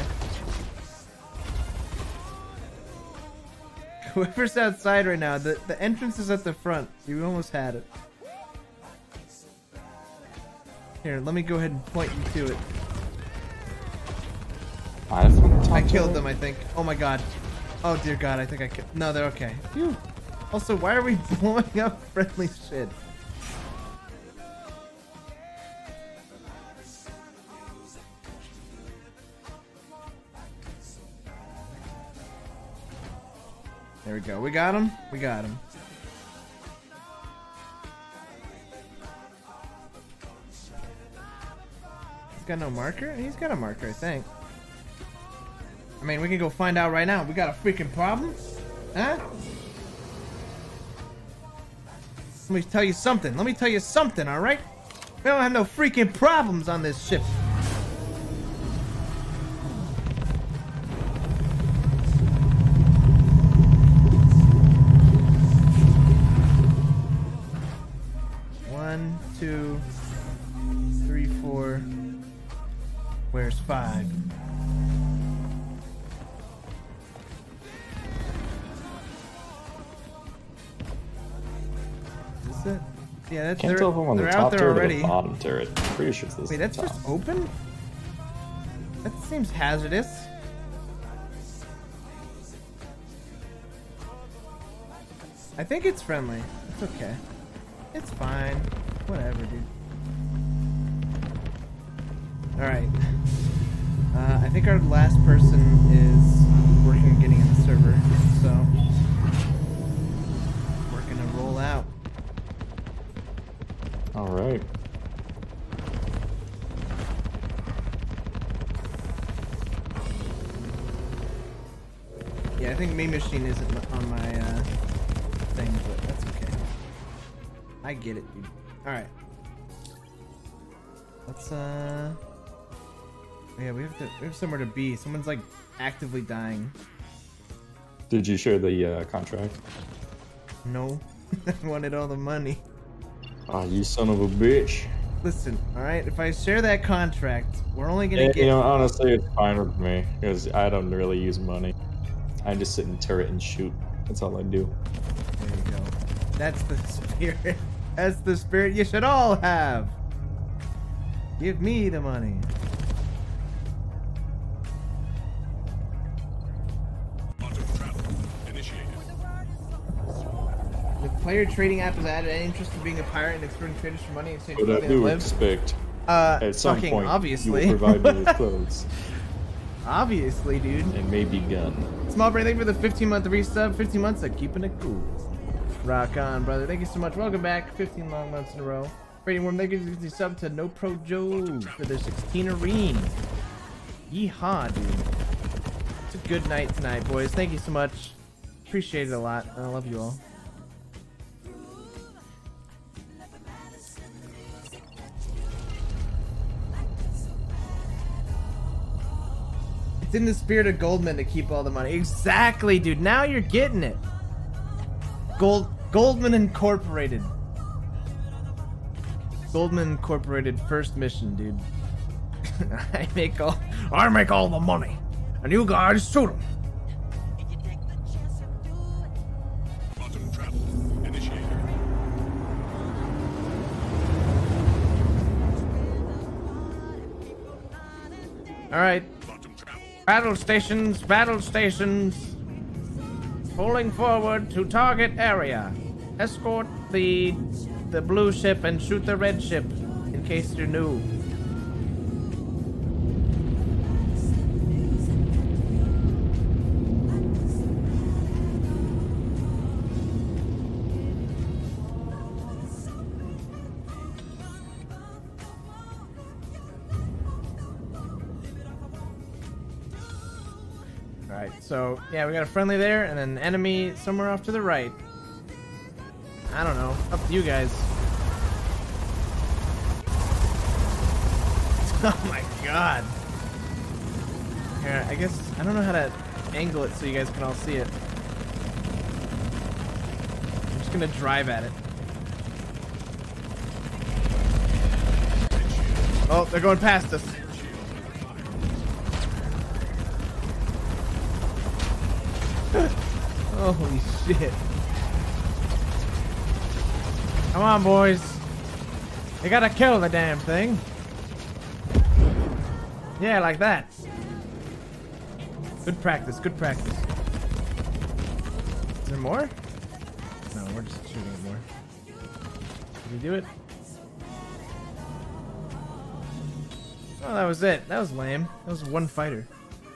Whoever's outside right now, the entrance is at the front. You almost had it. Here, let me go ahead and point you to it. I killed them, I think. Oh my god. Oh dear god, I think I killed. No, they're okay. Phew. Also, why are we blowing up friendly shit? There we go. We got him. We got him. He's got no marker? He's got a marker, I think. I mean, we can go find out right now. We got a freaking problem? Huh? Let me tell you something. Let me tell you something, alright? We don't have no freaking problems on this ship. One, two, three, four. Where's five? Is this it? Yeah, that's Can't tell if I'm on the they're top out there turret already. or the bottom turret. I'm pretty sure it's this. Wait, that's top. just open? That seems hazardous. I think it's friendly. It's okay. It's fine. Whatever, dude. Alright. I think our last person is working on getting in the server, so we're gonna roll out. Alright. Yeah, I think main machine isn't on my thing, but that's okay. I get it, dude. Alright. Let's yeah, we have somewhere to be. Someone's like actively dying. Did you share the contract? No. I wanted all the money. Ah, you son of a bitch. Listen, alright, if I share that contract, we're only gonna get... You know, honestly, it's fine with me, because I don't really use money. I just sit in turret and shoot. That's all I do. There you go. That's the spirit. That's the spirit you should all have. Give me the money. The player trading app has added any interest in being a pirate and exploring traders for money and exchange for But I something that do lives. expect at some fucking point obviously. you will provide me with clothes Obviously, dude. and maybe gun. Small Brain, thank you for the 15-month resub. 15 months of keeping it cool. Rock on, brother. Thank you so much. Welcome back. 15 long months in a row. Rating Worm, thank you for the sub to No Pro Joe for their 16 arene. Yeehaw, dude. It's a good night tonight, boys. Thank you so much. Appreciate it a lot. I love you all. It's in the spirit of Goldman to keep all the money. Exactly, dude. Now you're getting it. Goldman Incorporated. Goldman Incorporated first mission, dude. I make all the money, and you guys shoot them. Quantum travel initiated. All right. Quantum travel. Battle stations. Pulling forward to target area. Escort the blue ship and shoot the red ship, in case you're new. Alright, so yeah, we got a friendly there and an enemy somewhere off to the right. I don't know. Up to you guys. Oh my god. Here, I guess I don't know how to angle it so you guys can all see it. I'm just gonna drive at it. Oh, they're going past us. Holy shit. Come on, boys. You gotta kill the damn thing. Yeah, like that. Good practice, good practice. Is there more? No, we're just shooting it more. Did we do it? Oh, that was it. That was lame. That was one fighter.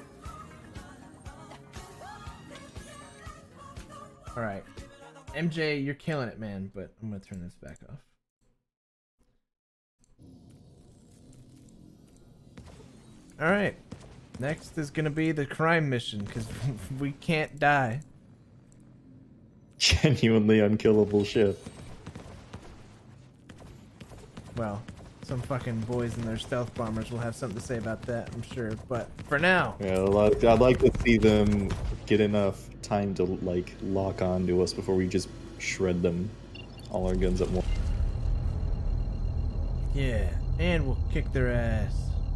Alright. MJ, you're killing it, man, but I'm gonna turn this back off. Alright. Next is gonna be the crime mission, because we can't die. Genuinely unkillable ship. Well, some fucking boys and their stealth bombers will have something to say about that, I'm sure. But for now, Yeah, I'd like to see them get enough time to like lock on to us before we just shred them, all our guns at once. yeah, and we'll kick their ass.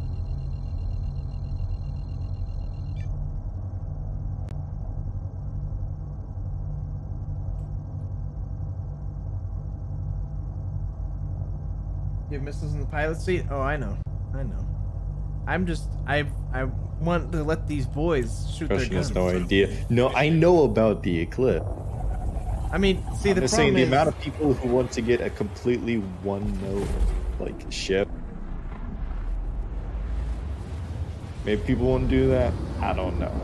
You have missiles in the pilot seat? Oh, I know. I'm just, I want to let these boys shoot their Russian guns. has no idea. No, I know about the eclipse. I mean, see, the I'm just saying problem the is, amount of people who want to get a completely one-note like ship. Maybe people won't do that. I don't know.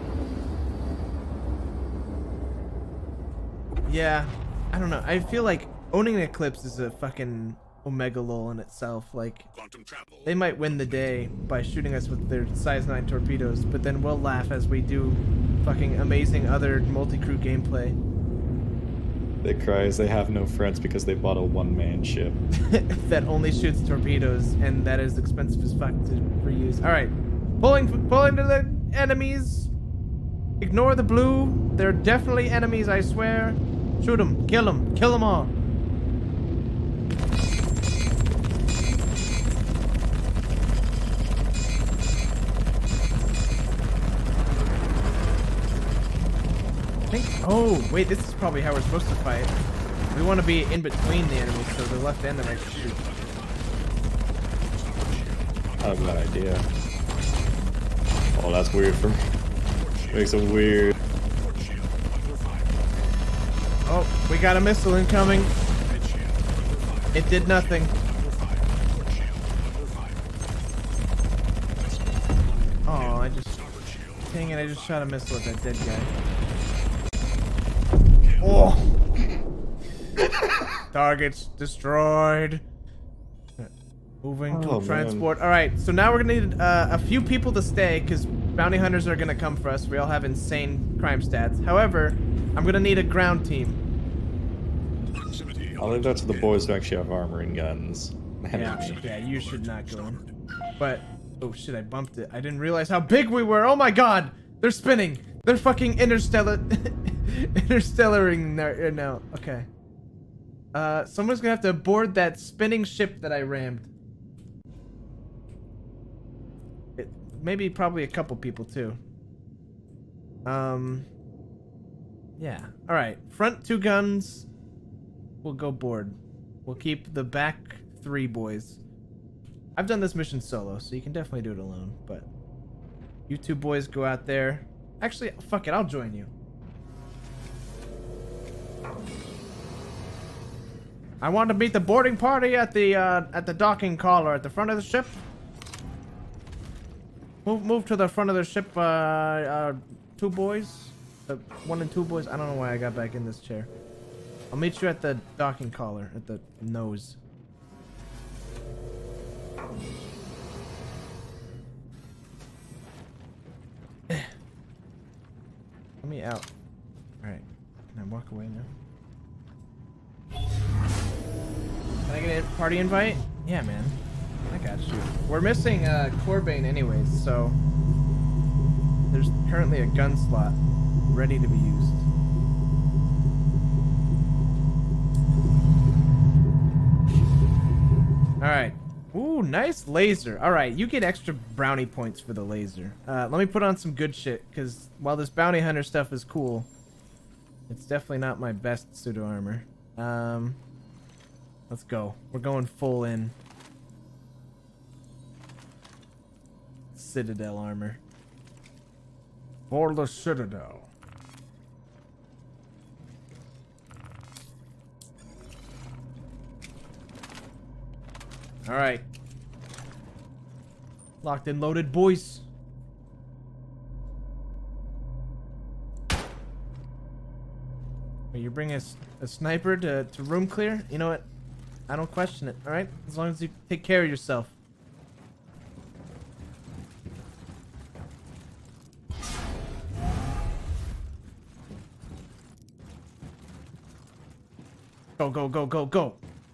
yeah, I don't know. I feel like owning an Eclipse is a fucking omega lol in itself. Like, Quantum travel. they might win the day by shooting us with their size 9 torpedoes, but then we'll laugh as we do fucking amazing other multi-crew gameplay. They cry as they have no friends because they bought a one-man ship. That only shoots torpedoes, and that is expensive as fuck to reuse. All right, pulling to the enemies. Ignore the blue. They're definitely enemies, I swear. Shoot them, kill them all. I think. Oh wait, this is probably how we're supposed to fight. We want to be in between the enemies, so the left and the right can shoot. I have that idea. Oh, that's weird for me. Makes it weird. Oh, we got a missile incoming. It did nothing. Oh, dang it, I just shot a missile at that dead guy. Oh! Targets destroyed. Moving to transport. Alright, so now we're gonna need a few people to stay because bounty hunters are gonna come for us. We all have insane crime stats. However, I'm gonna need a ground team. I'll leave that to the boys who actually have armor and guns. Yeah, you should not go in. But, oh shit, I bumped it. I didn't realize how big we were. Oh my god! They're spinning! They're fucking interstellaring now. Okay. Someone's gonna have to board that spinning ship that I rammed. Maybe probably a couple people too. Yeah. Alright. Front 2 guns. We'll go board. We'll keep the back 3 boys. I've done this mission solo, so you can definitely do it alone, but you 2 boys go out there. Actually, fuck it, I'll join you. I want to meet the boarding party at the docking collar at the front of the ship. Move to the front of the ship, 2 boys. 1 and 2 boys. I don't know why I got back in this chair. I'll meet you at the docking collar, at the nose. Let me out. Alright. Can I walk away now? Can I get a party invite? Yeah, man. I got you. We're missing Corbane anyways, so there's currently a gun slot ready to be used. Alright. Ooh, nice laser. Alright, you get extra brownie points for the laser. Let me put on some good shit, because while this bounty hunter stuff is cool, it's definitely not my best pseudo armor. Let's go. We're going full in. Citadel armor. For the Citadel. Alright. Locked and loaded, boys. Wait, you bring a sniper to room clear? You know what? I don't question it, alright? As long as you take care of yourself. Go, go, go, go, go.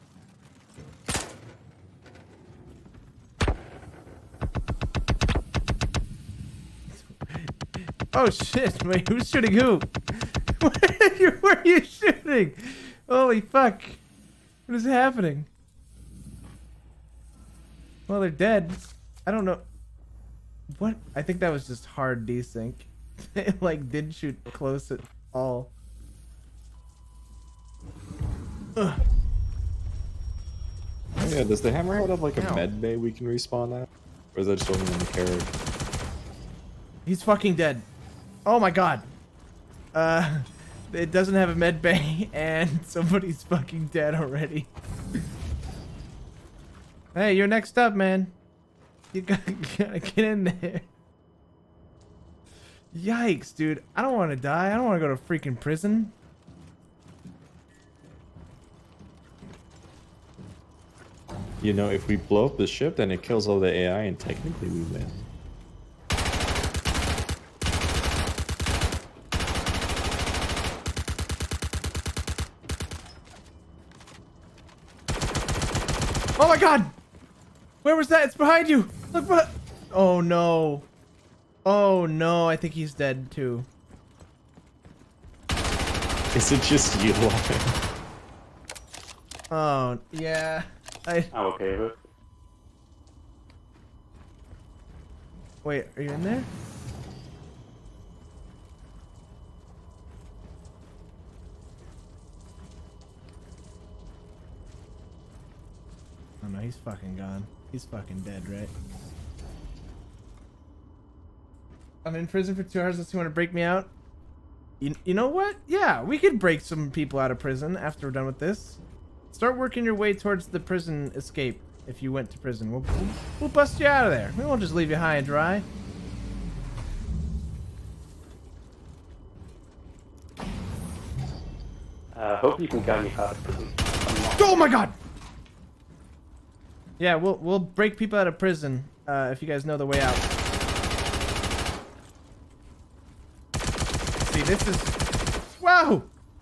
Oh shit, wait, who's shooting who? Where are you shooting? Holy fuck. What is happening? Well, they're dead. I don't know. What? I think that was just hard desync. It like didn't shoot close at all. Ugh. Oh yeah, does the Hammerhead have like a med bay we can respawn at? Or is that just only in the carriage? He's fucking dead. Oh my god. It doesn't have a med bay and somebody's fucking dead already. Hey, you're next up, man. You gotta get in there. Yikes, dude. I don't want to die. I don't want to go to freaking prison. You know, if we blow up the ship, then it kills all the AI and technically we win. Oh my god! Where was that? It's behind you! Look behind. Oh no. Oh no, I think he's dead too. Is it just you, Lawman? Oh, yeah. I'm okay with it. Wait, are you in there? he's fucking gone. He's fucking dead, right? I'm in prison for 2 hours. Unless you want to break me out. You know what? Yeah, we could break some people out of prison after we're done with this. Start working your way towards the prison escape. If you went to prison, we'll bust you out of there. We won't just leave you high and dry. Hope you can guide me out of prison. Oh my god! Yeah, we'll break people out of prison if you guys know the way out. See, this is... Whoa!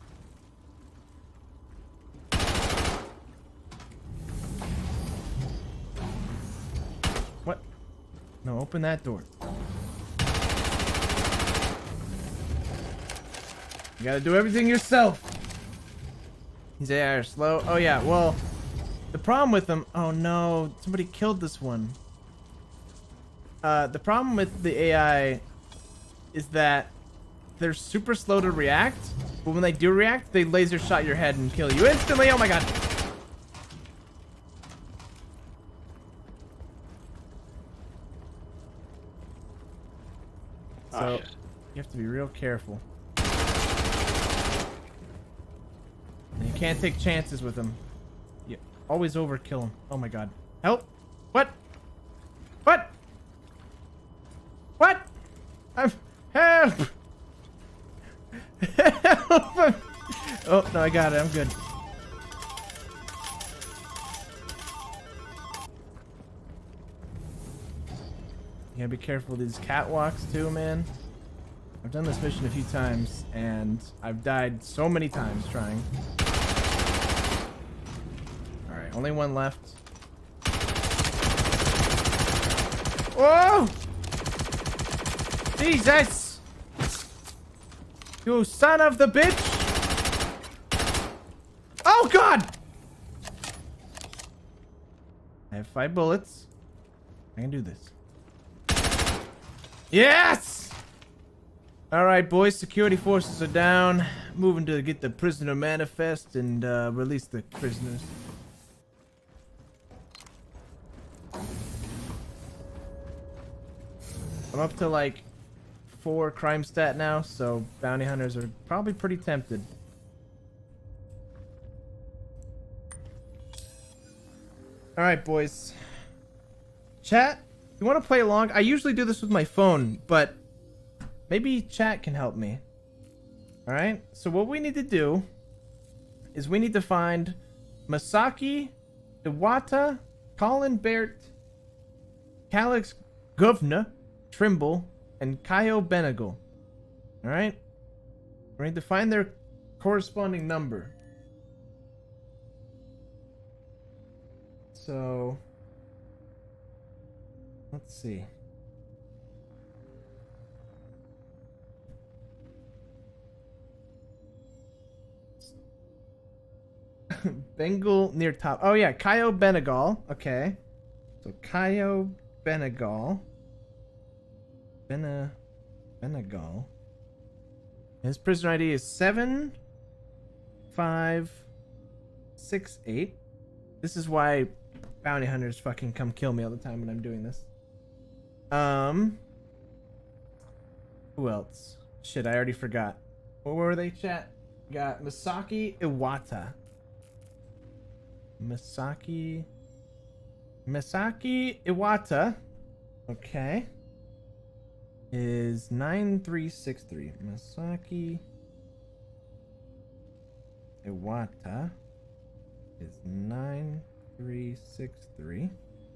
What? No, open that door. You gotta do everything yourself. These AI are slow. Oh yeah, well, the problem with them... Oh no, somebody killed this one. The problem with the AI is that they're super slow to react, but when they do react, they laser shot your head and kill you instantly. Oh my god. So, you have to be real careful. And you can't take chances with them. You always overkill them. Oh my god. Help! What? What? What? Help! Help! Oh, no, I got it. I'm good. You gotta be careful with these catwalks too, man. I've done this mission a few times, and I've died so many times trying. Alright, only one left. Whoa! Jesus! You son of the bitch! Oh god! I have 5 bullets. I can do this. Yes! Alright, boys. Security forces are down. Moving to get the prisoner manifest and release the prisoners. I'm up to like 4 crime stat now, so bounty hunters are probably pretty tempted. Alright, boys. Chat, you want to play along? I usually do this with my phone, but maybe chat can help me. Alright, so what we need to do is we need to find Masaki, Iwata, Colin Baert, Calix Govna, Trimble, and Kaio Benegal. Alright? We need to find their corresponding number. So, let's see. Bengal near top. Oh yeah, Kaio Benegal. Okay. So Kaio Benegal. Benegal. His prisoner ID is 7568. This is why bounty hunters fucking come kill me all the time when I'm doing this. Who else? Shit, I already forgot. What were they, chat? We got Masaki Iwata. Masaki Iwata. Okay. Is 9363. Masaki Iwata is 9363.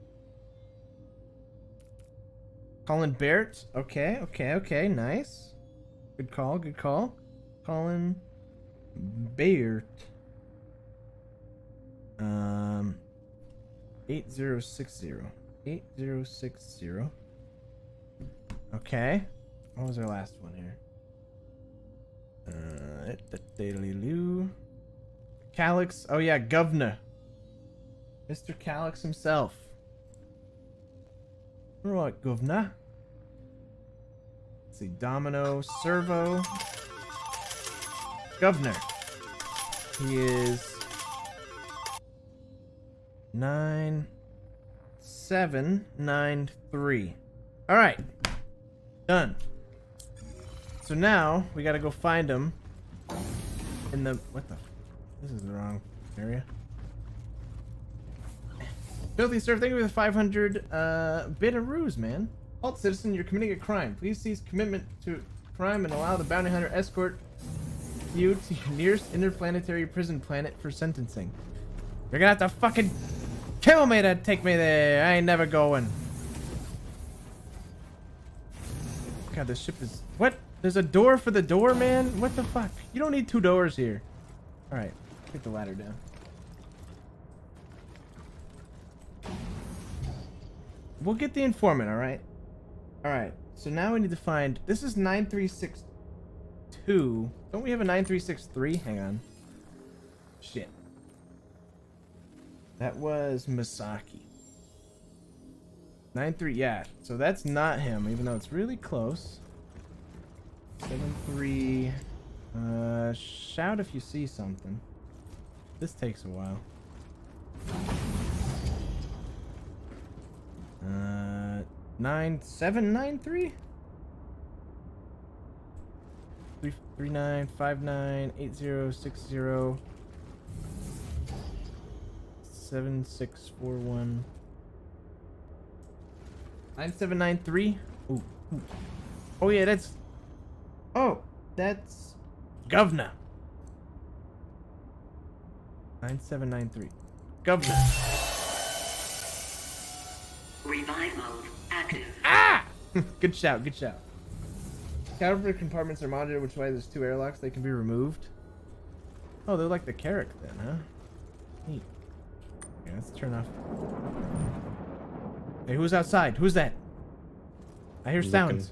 Colin Baert. Okay, nice. Good call. Colin Baert. 8060. 8060. Okay. What was our last one here? Calix. Oh yeah, Governor. Mr. Calix himself. Right, Governor. Let's see. Domino. Servo. Governor. He is 9. 9793. All right, done. So now we gotta go find him in the what the? This is the wrong area. Filthy Surf, thank you for the 500 bit-a-roos, man. Halt, citizen, you're committing a crime. Please cease commitment to crime and allow the bounty hunter escort you to your nearest interplanetary prison planet for sentencing. You're gonna have to fucking kill me to take me there. I ain't never going. God, this ship is... What? There's a door for the door, man? What the fuck? You don't need two doors here. Alright, take the ladder down. We'll get the informant, alright? Alright, so now we need to find... This is 9362. Don't we have a 9363? Hang on. Shit. That was Misaki. 93, yeah. So that's not him, even though it's really close. 73. Shout if you see something. This takes a while. 9793? 39598060 7641 9793. Ooh. Oh yeah, that's... Oh, that's Governor. 9793. Governor. Revive mode active. Ah! Good shout, good shout. Caliber compartments are monitored, which is why there's two airlocks. They can be removed. Oh, they're like the Carrack then, huh? Neat. Okay, let's turn off. Hey, who's outside? Who's that? I hear sounds.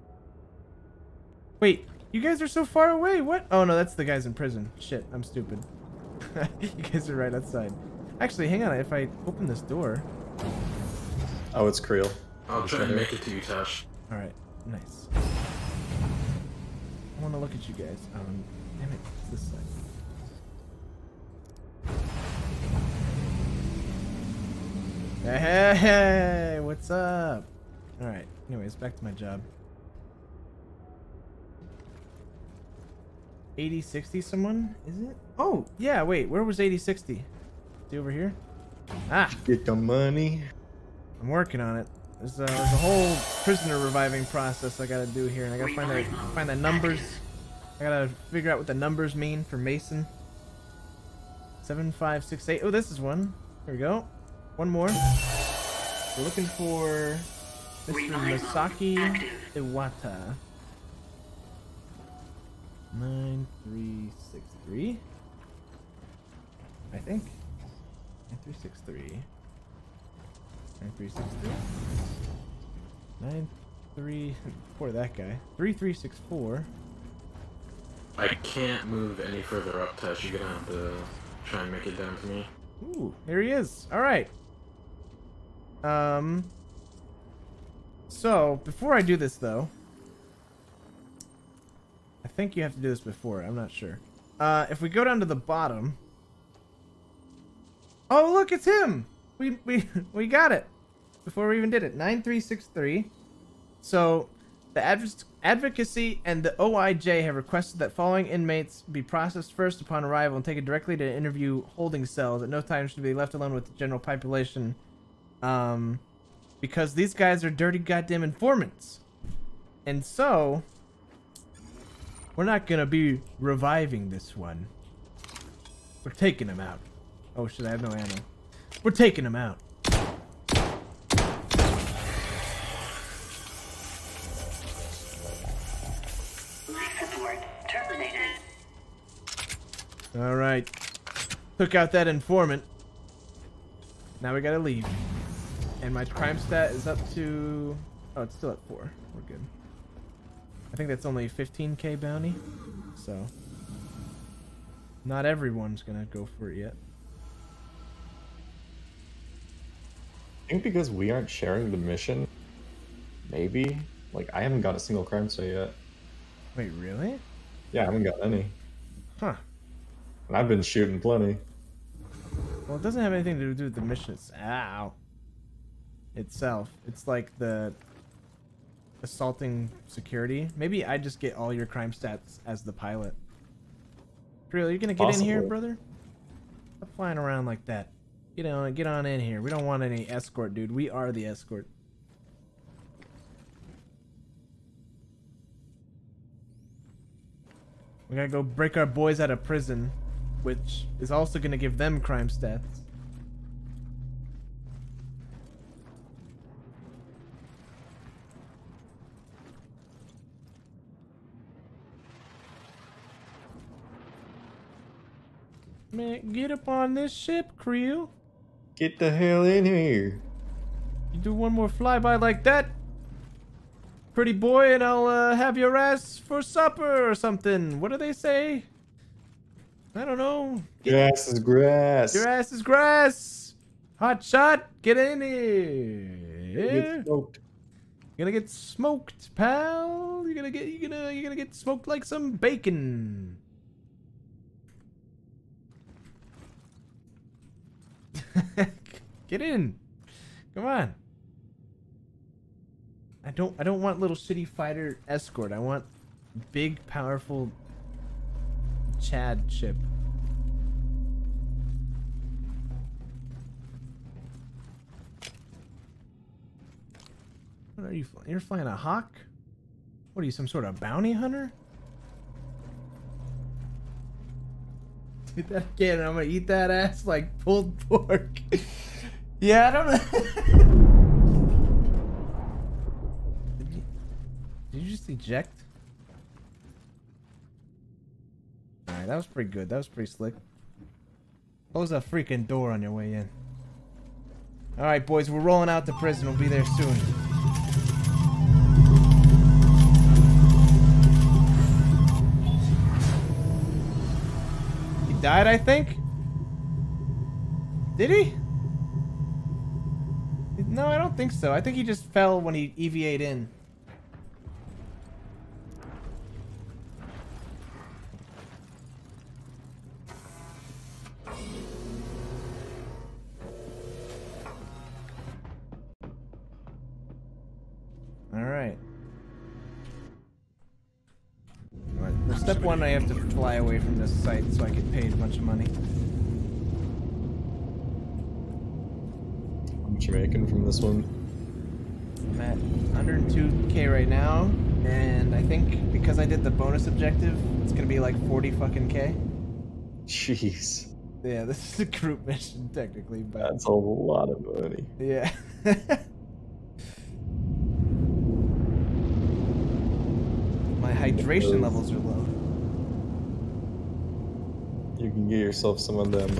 Wait, you guys are so far away. What? Oh no, that's the guys in prison. Shit, I'm stupid. You guys are right outside. Actually, hang on. If I open this door. Oh, it's Creel. I'll try and make it to you, Tash. All right, nice. I want to look at you guys. Damn it, it's this side. Hey, what's up? All right. Anyways, back to my job. 8060 someone? Is it? Oh, yeah, wait. Where was 8060? See over here? Ah, Get the money. I'm working on it. There's a whole prisoner reviving process I gotta do here, and I gotta find the numbers. I gotta figure out what the numbers mean for Mason. 7568. Oh, this is one. Here we go. One more. We're looking for Mr. Masaki Iwata. 9363. I think. 9363. 9363. 93. Poor that guy. 3364. I can't move any further up, Tash. You're gonna have to try and make it down to me. Ooh, here he is. All right. So before I do this, though, I think you have to do this before. I'm not sure. If we go down to the bottom. Oh, look, it's him. We got it before we even did it. 9363. So the advocacy and the OIJ have requested that following inmates be processed first upon arrival and taken directly to interview holding cells. At no time should be left alone with the general population, because these guys are dirty goddamn informants. And so we're not gonna be reviving this one. We're taking him out. Oh shit, I have no ammo. We're taking him out. All right, took out that informant. Now we gotta leave. And my crime stat is up to... Oh, it's still at 4. We're good. I think that's only 15k bounty. So not everyone's gonna go for it yet. I think because we aren't sharing the mission, maybe. Like, I haven't got a single crime stat yet. Wait, really? Yeah, I haven't got any. Huh. And I've been shooting plenty. Well, it doesn't have anything to do with the missions. Ow. itself. It's like the assaulting security. Maybe I just get all your crime stats as the pilot. Real, you gonna get in here, Possibly. brother? Stop flying around like that. Get on in here. We don't want any escort, dude. We are the escort. We gotta go break our boys out of prison, which is also gonna give them crime stats. Man, get up on this ship, Creel. Get the hell in here. You do one more flyby like that, pretty boy, and I'll have your ass for supper or something. What do they say? I don't know. Your ass is grass. Your ass is grass. Hot shot. Get in here. Get smoked. You're gonna get smoked, pal. You're gonna get smoked like some bacon. Get in. Come on. I don't want little shitty fighter escort. I want big, powerful Chad ship. What are you flying? You're flying a hawk? What are you, some sort of bounty hunter? Do that again, I'm gonna eat that ass like pulled pork. Yeah, I don't know. Did you just eject? Alright, that was pretty good. That was pretty slick. Close that freaking door on your way in. Alright, boys, we're rolling out to prison. We'll be there soon. He died, I think? Did he? No, I don't think so. I think he just fell when he EVA'd in. Alright. Alright, for step one, I have to fly away from this site so I get paid a bunch of money. How much you making from this one? I'm at 102k right now, and I think because I did the bonus objective, it's gonna be like 40 fucking k. Jeez. Yeah, this is a group mission technically, but That's a lot of money. yeah. My hydration levels are low. You can get yourself some of them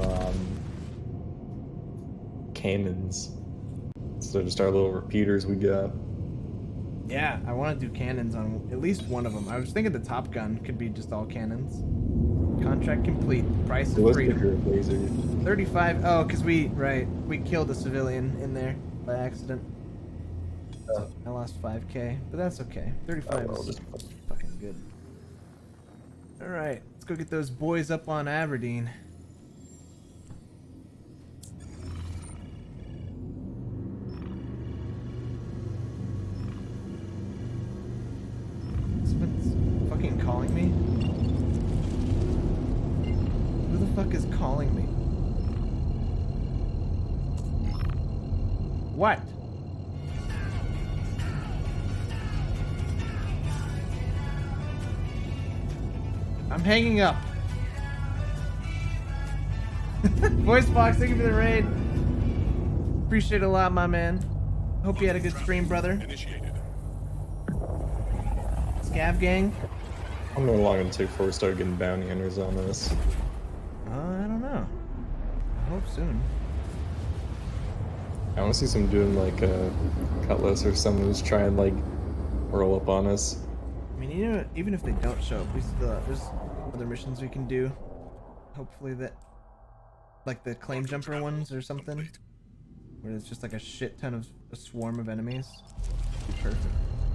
cannons. So just our little repeaters we got. Yeah, I want to do cannons on at least one of them. I was thinking the Top Gun could be just all cannons. Contract complete. Price of Let's freedom. pick your laser. 35. Oh, because we killed a civilian in there by accident. Oh. I lost 5k, but that's okay. 35 Oh, is fucking good. Alright, let's go get those boys up on Aberdeen. Someone's fucking calling me? Who the fuck is calling me? What? I'm hanging up. Voice box, thank you for the raid. Appreciate it a lot, my man. Hope you had a good stream, brother. Initiated. Scav gang? I'm no longer until before we start getting bounty hunters on us. I don't know. I hope soon. I want to see some doing like a cutlass or someone who's trying like roll up on us. I mean, you know, even if they don't show up, we still there's other missions we can do. Hopefully that, like the claim jumper ones or something, where it's just like a shit ton of a swarm of enemies. Be perfect.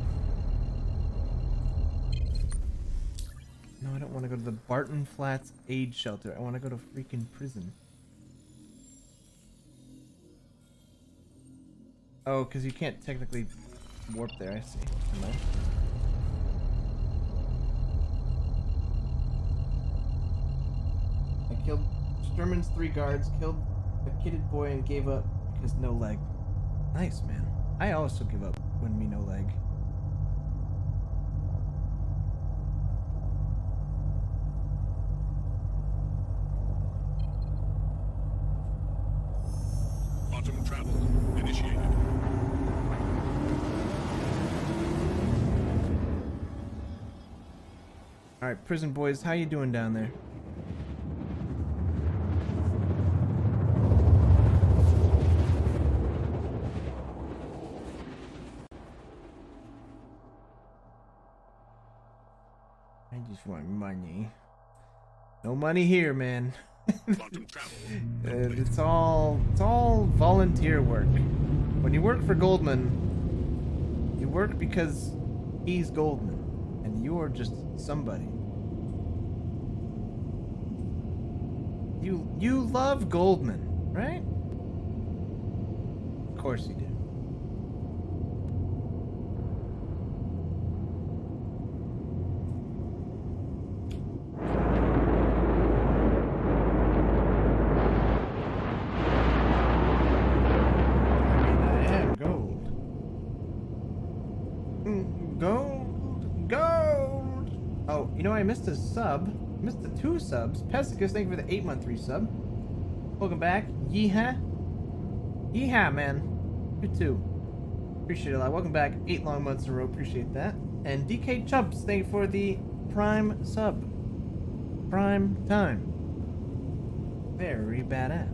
No, I don't want to go to the Barton Flats Aid Shelter. I want to go to freaking prison. Oh, because you can't technically warp there. I see. Am I killed Sturman's 3 guards, killed a kitted boy, and gave up because no leg. Nice, man. I also give up when me no leg. Quantum travel initiated. All right, prison boys, how you doing down there? I just want money. No money here, man. Quantum travel. It's all volunteer work. When you work for Goldman, you work because he's Goldman, and you're just somebody. You love Goldman, right? Of course you do. You know, I missed a sub. Missed the 2 subs. Pesicus, thank you for the 8-month resub. Welcome back. Yeehaw. Yeehaw, man. You too. Appreciate it a lot. Welcome back. 8 long months in a row. Appreciate that. And DK Chubbs, thank you for the Prime sub. Prime time. Very badass.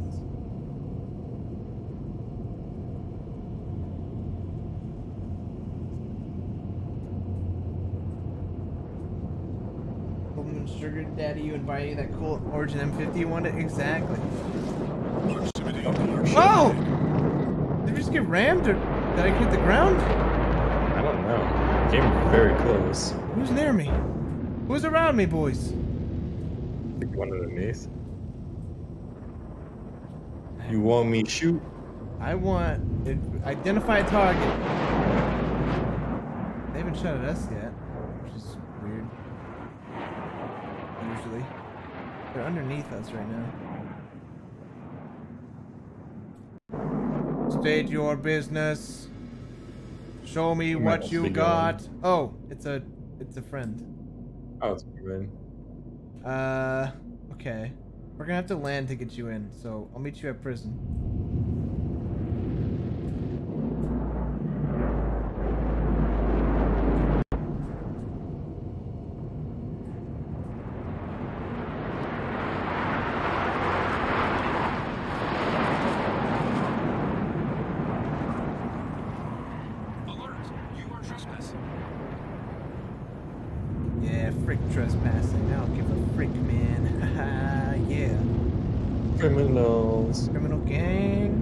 Sugar Daddy, you invited you that cool Origin M50 you wanted? Exactly. Whoa! Did you just get rammed or did I hit the ground? I don't know. Came very close. Who's near me? Who's around me, boys? I think one underneath. You want me to shoot? I want it, identify a target. They haven't shot at us yet, which is weird. Usually. They're underneath us right now. State your business. Show me what you got. Oh, it's a friend. Oh, it's good. Okay. We're gonna have to land to get you in, so I'll meet you at prison. Trespassing. I don't give a frick, man. Haha, yeah. Criminals. Criminal gang.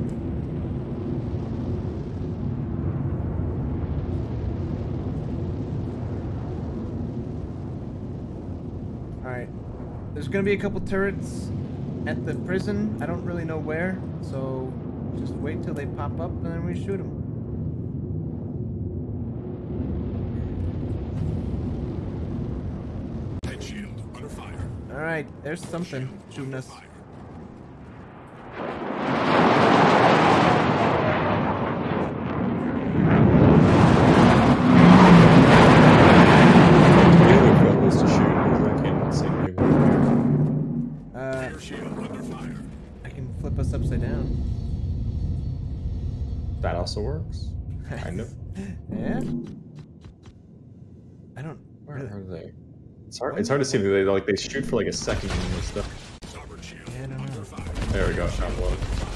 Alright. There's gonna be a couple turrets at the prison. I don't really know where, so just wait till they pop up and then we shoot them. Alright, there's something shooting us. I can flip us upside down. That also works. Kind of. Yeah? I don't... Where are they? It's hard to see. They shoot for like a second and this stuff. Yeah, I don't know. There we go. Shot one.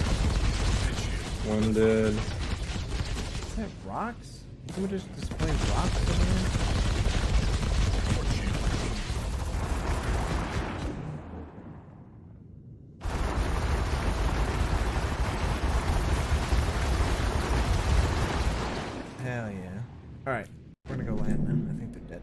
One dead. Is that rocks? Someone just displayed rocks over there? Hell yeah. Alright, we're gonna go land now. I think they're dead.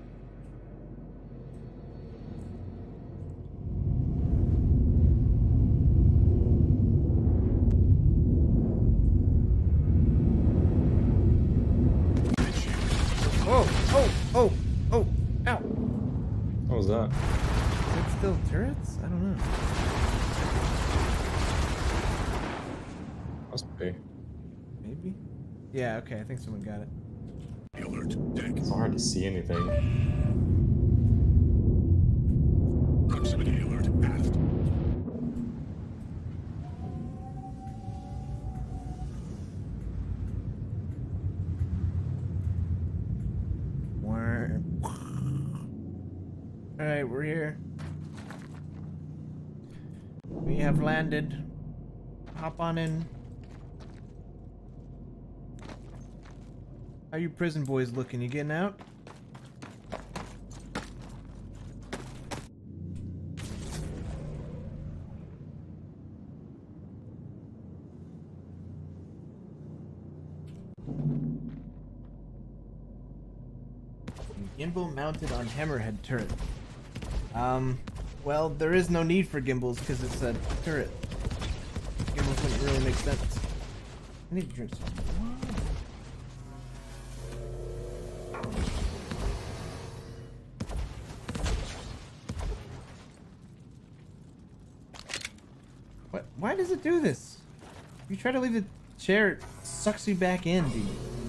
Must be. Maybe? Yeah, okay, I think someone got it. Alert. Deck. It's so hard to see anything. Proximity alert. Aft. Alright, we're here. We have landed. Hop on in. How you prison boys looking? You getting out? Gimbal mounted on hammerhead turret. Well, there is no need for gimbals because it's a turret. Gimbals wouldn't really make sense. I need to drink some. What? Why does it do this? If you try to leave the chair, it sucks you back in, dude.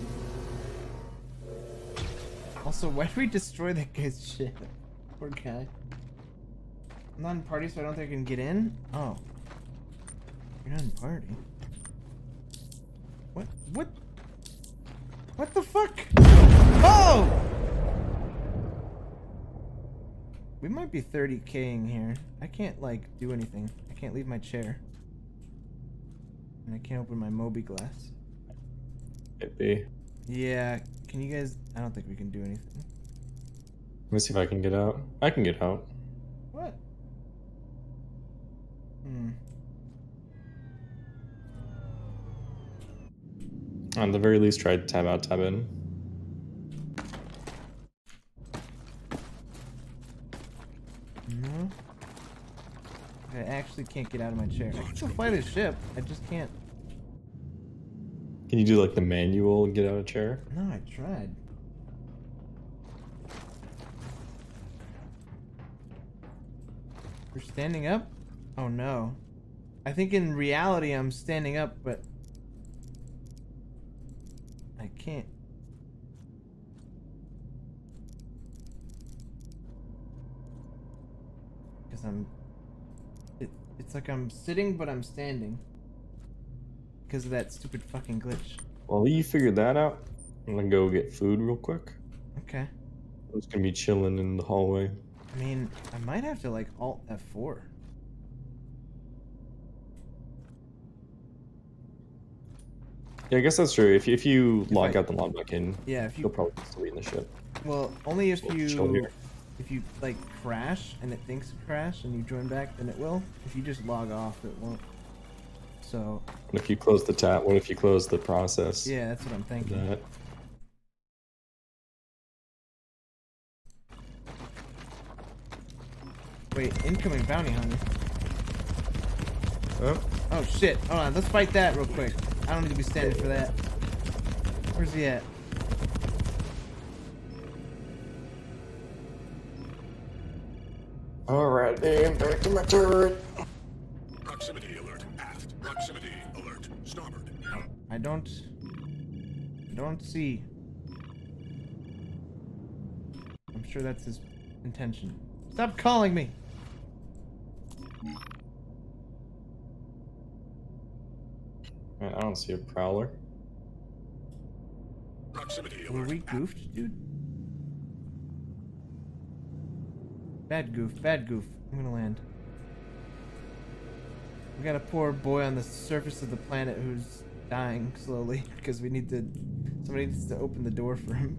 Also, why did we destroy that guy's shit? Poor guy. I'm not in party, so I don't think I can get in? Oh. You're not in party. What? What? What the fuck? Oh! We might be 30K'ing here. I can't, like, do anything. I can't leave my chair. And I can't open my Moby glass. It be. Yeah, can you guys... I don't think we can do anything. Let me see if I can get out. I can get out. What? Hmm. On the very least, try tab out, tab in. No. I actually can't get out of my chair. I can still fly this ship. I just can't. Can you do like the manual get out of chair? No, I tried. You're standing up? Oh no. I think in reality I'm standing up, but I can't. Because it's like I'm sitting, but I'm standing. Because of that stupid fucking glitch. Well, you figured that out. I'm gonna go get food real quick. Okay. I'm just gonna be chilling in the hallway. I mean, I might have to like Alt F4. Yeah, I guess that's true. If you log I- out the log back in, Yeah, if you you'll probably still be in the ship. well, only if We'll chill you here. like crash and it thinks it crashed and you join back, then it will. If you just log off, it won't. So And if you close the tab, what if you close the process? yeah, that's what I'm thinking. That. Wait, incoming bounty hunter. Oh, Oh shit! Hold on, let's fight that real quick. I don't need to be standing for that. Where's he at? alright, then back to my turret. Proximity alert. Aft. Proximity alert. Starboard. I don't see. I'm sure that's his intention. Stop calling me. I don't see a prowler. Proximity Were alert. we goofed, dude? Bad goof, bad goof. I'm gonna land. We got a poor boy on the surface of the planet who's dying slowly because we need to. Somebody needs to open the door for him.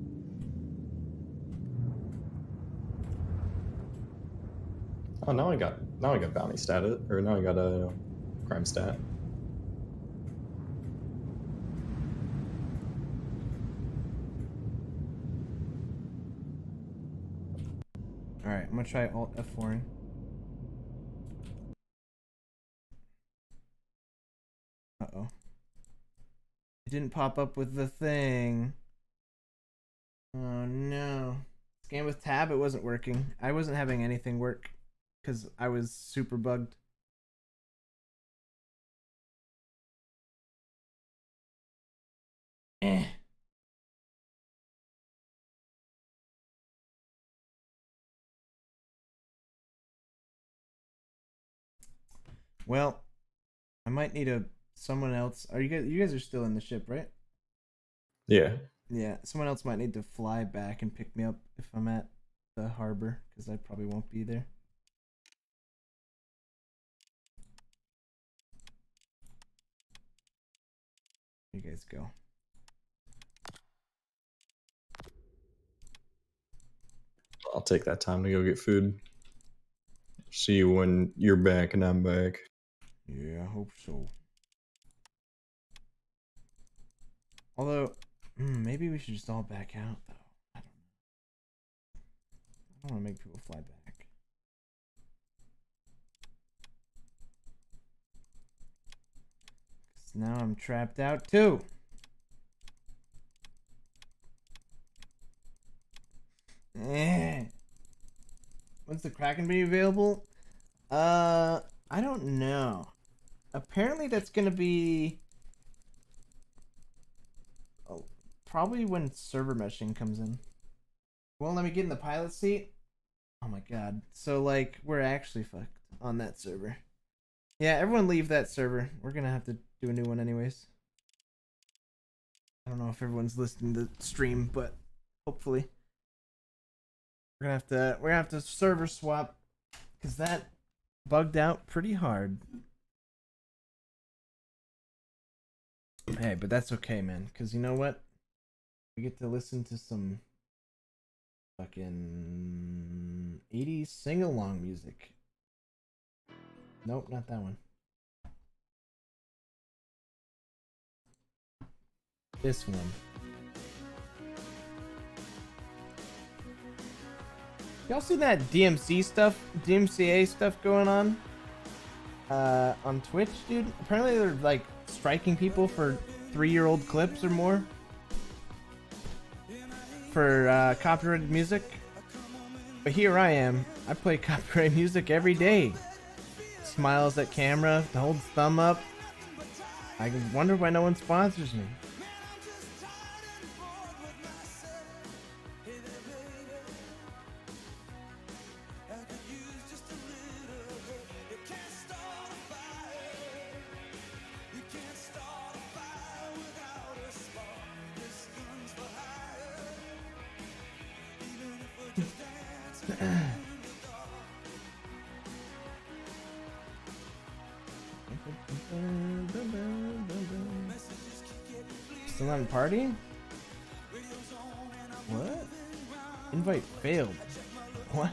Oh, now I got bounty stat, or now I got a crime stat. Alright, I'm gonna try Alt F4. Uh-oh. It didn't pop up with the thing. Oh no. Scan with tab, it wasn't working. I wasn't having anything work because I was super bugged. Eh. Well, I might need someone else. Are you guys are still in the ship, right? Yeah. Yeah, someone else might need to fly back and pick me up if I'm at the harbor, because I probably won't be there. You guys go. I'll take that time to go get food. See you when you're back and I'm back. Yeah, I hope so. Although, maybe we should just all back out, though. I don't want to make people fly back. 'Cause now I'm trapped out, too. When's the Kraken be available? I don't know. Apparently that's gonna be probably when server meshing comes in. Won't let me get in the pilot seat. Oh my god. So like we're actually fucked on that server. Yeah, everyone leave that server. We're gonna have to do a new one anyways. I don't know if everyone's listening to the stream, but hopefully. We're gonna have to server swap because that bugged out pretty hard. Hey, but that's okay, man. Because you know what? We get to listen to some fucking 80s sing-along music. Nope, not that one. This one. Y'all see that DMCA stuff going on Twitch, dude? Apparently they're like striking people for 3-year-old clips or more for copyrighted music. But here I am. I play copyrighted music every day. Smiles at camera, holds thumb up. I wonder why no one sponsors me. Still not in party? What? Invite failed. What?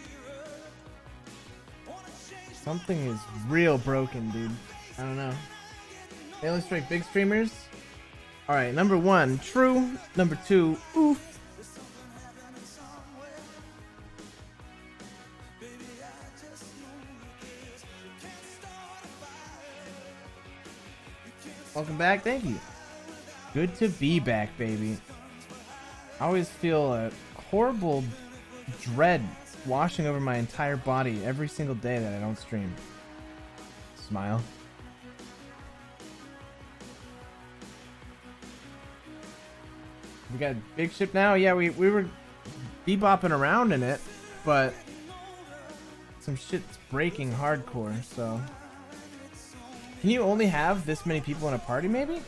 Something is real broken, dude. I don't know. They only strike big streamers? Alright, number 1, true. Number 2, oof. Welcome back, thank you. Good to be back, baby. I always feel a horrible dread washing over my entire body every single day that I don't stream. Smile. We got a big ship now? Yeah, we were bebopping around in it, but some shit's breaking hardcore, so... Can you only have this many people in a party, maybe?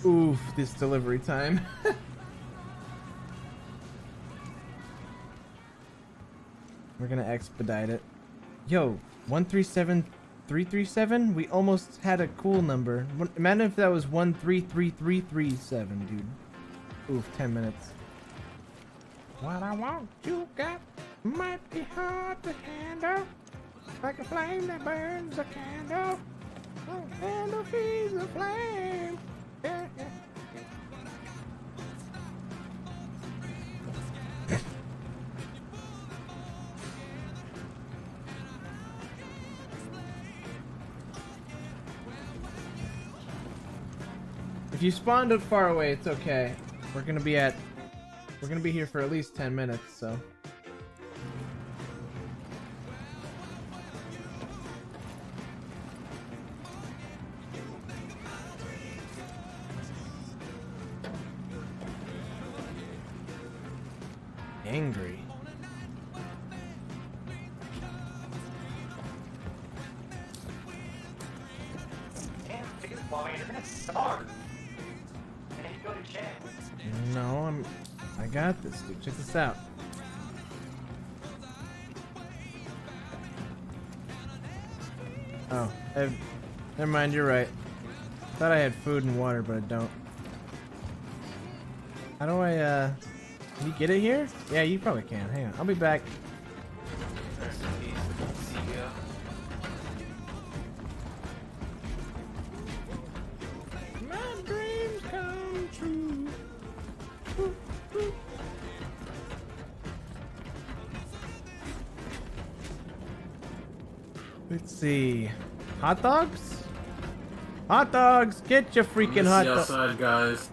Oof, this delivery time. We're gonna expedite it. Yo, 137337? We almost had a cool number. Imagine if that was 133337, dude. Oof, 10 minutes. What I want you got might be hard to handle. Like a flame that burns a candle. Like a candle feeds a flame. Yeah, yeah. If you spawned it far away, it's okay. We're gonna be here for at least 10 minutes, so. Angry. Damn, figure Lawman, you're gonna starve. And you go to jail. No, I got this, dude. Check this out. Oh, never mind, you're right. Thought I had food and water, but I don't. How do I, can you get it here? Yeah, you probably can. Hang on, I'll be back. My dreams come true. Let's see. Hot dogs? Hot dogs! Get your freaking hot dogs! outside, guys.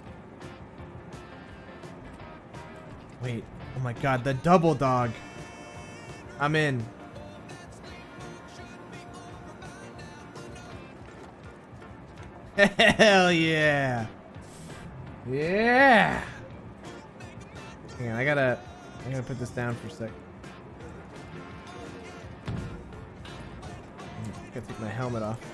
Wait. Oh my god, the double dog. I'm in. Hell yeah! Yeah! Hang on, I gotta put this down for a sec. Gotta take my helmet off.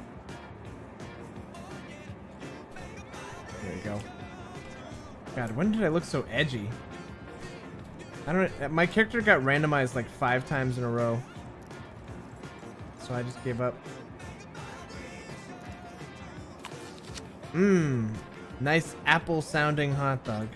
There you go. God, when did I look so edgy? I don't. My character got randomized like 5 times in a row, so I just gave up. Mmm, nice apple-sounding hot dog.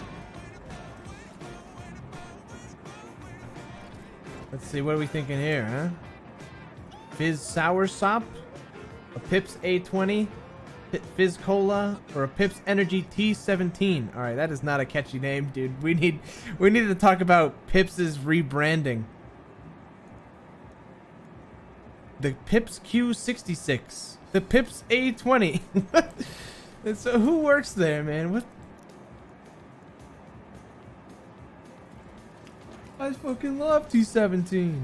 Let's see, what are we thinking here, huh? Fizz Sour Sop, a Pips A20, Fizz Cola, or a Pips Energy T17. All right, that is not a catchy name, dude. We need to talk about Pips's rebranding. The Pips Q66, the Pips A20. And so who works there, man? What? I fucking love T17.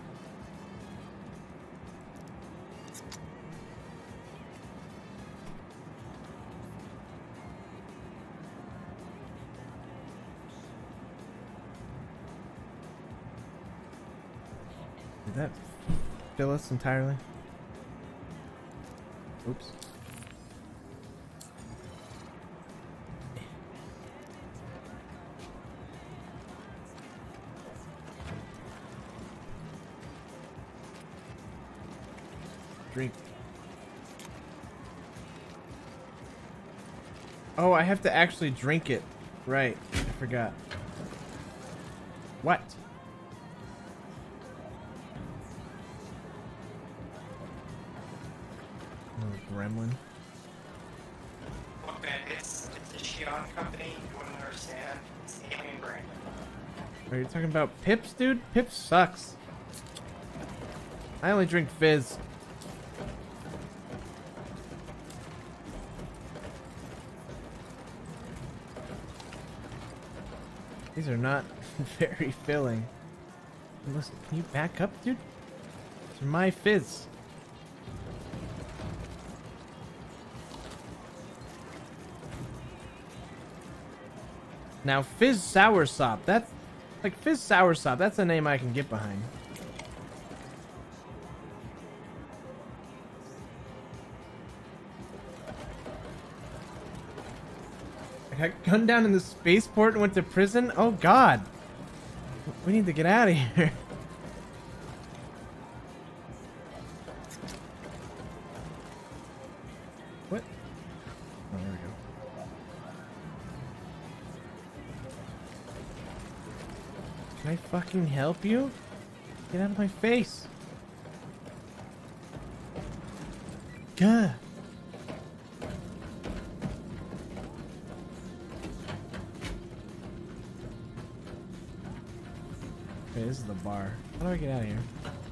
Did that fill us entirely? Oops. Drink. Oh, I have to actually drink it. Right. I forgot. What? Oh, gremlin. Look, man, it's a Xi'an company. You wouldn't understand. It's the alien brand. Are you talking about Pips, dude? Pips sucks. I only drink Fizz. These are not very filling. Listen, can you back up, dude? These are my Fizz. Now, Fizz Sour Sop. That's like Fizz Sour Sop. That's a name I can get behind. I got gunned down in the spaceport and went to prison? Oh god. We need to get out of here. What? Oh, there we go. Can I fucking help you? Get out of my face. Gah. Okay, this is the bar. How do I get out of here?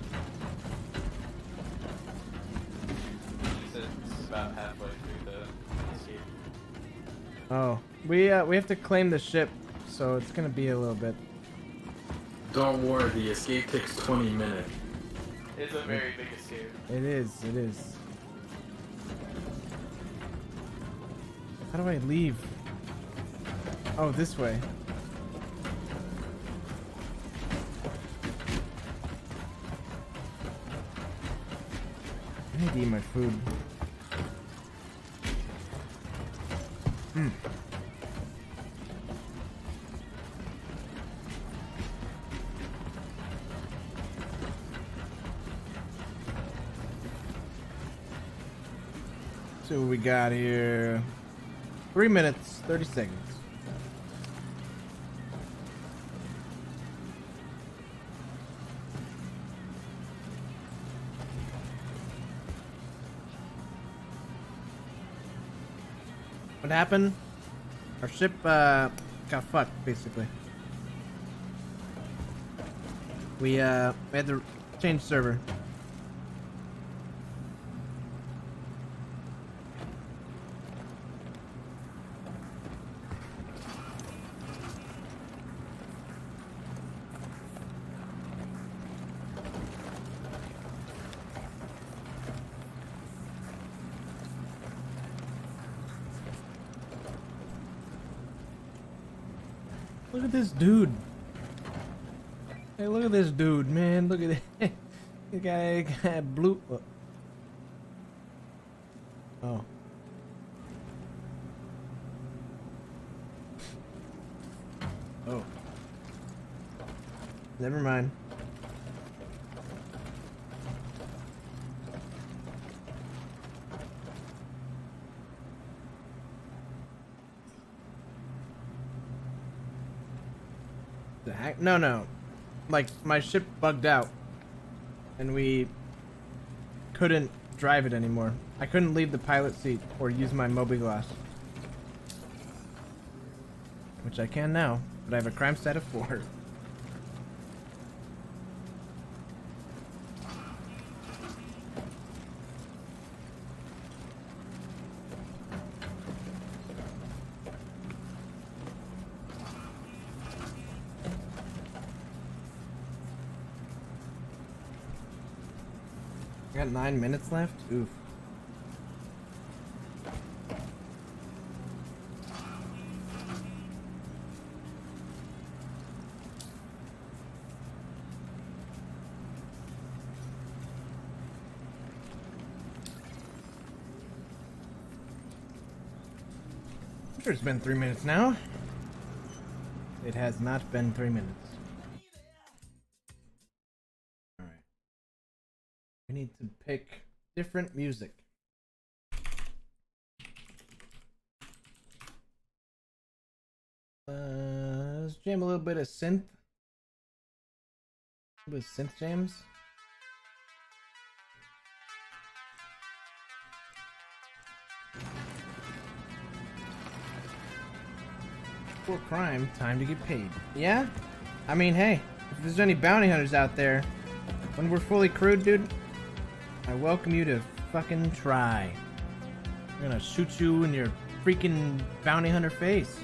It's about halfway through the escape. Oh, we have to claim the ship, so it's gonna be a little bit. Don't worry, the escape takes 20 minutes. It's a very big escape. It is. It is. How do I leave? Oh, this way. I need to eat my food. So what we got here? 3 minutes, 30 seconds. What happened? Our ship got fucked, basically. We had to change server. Look at this dude. Hey, look at this dude, man. Look at that. The guy blue. Oh. Oh. Never mind. The heck? No. Like, my ship bugged out. And we couldn't drive it anymore. I couldn't leave the pilot seat or use my mobiGlas. Which I can now, but I have a crime stat of 4. I got 9 minutes left? Oof. I'm sure it's been 3 minutes now. It has not been 3 minutes. We need to pick different music. Let's jam a little bit of synth. A little bit of synth jams. For crime, time to get paid. Yeah? I mean, hey, if there's any bounty hunters out there, when we're fully crewed, dude, I welcome you to fucking try. I'm gonna shoot you in your freaking bounty hunter face.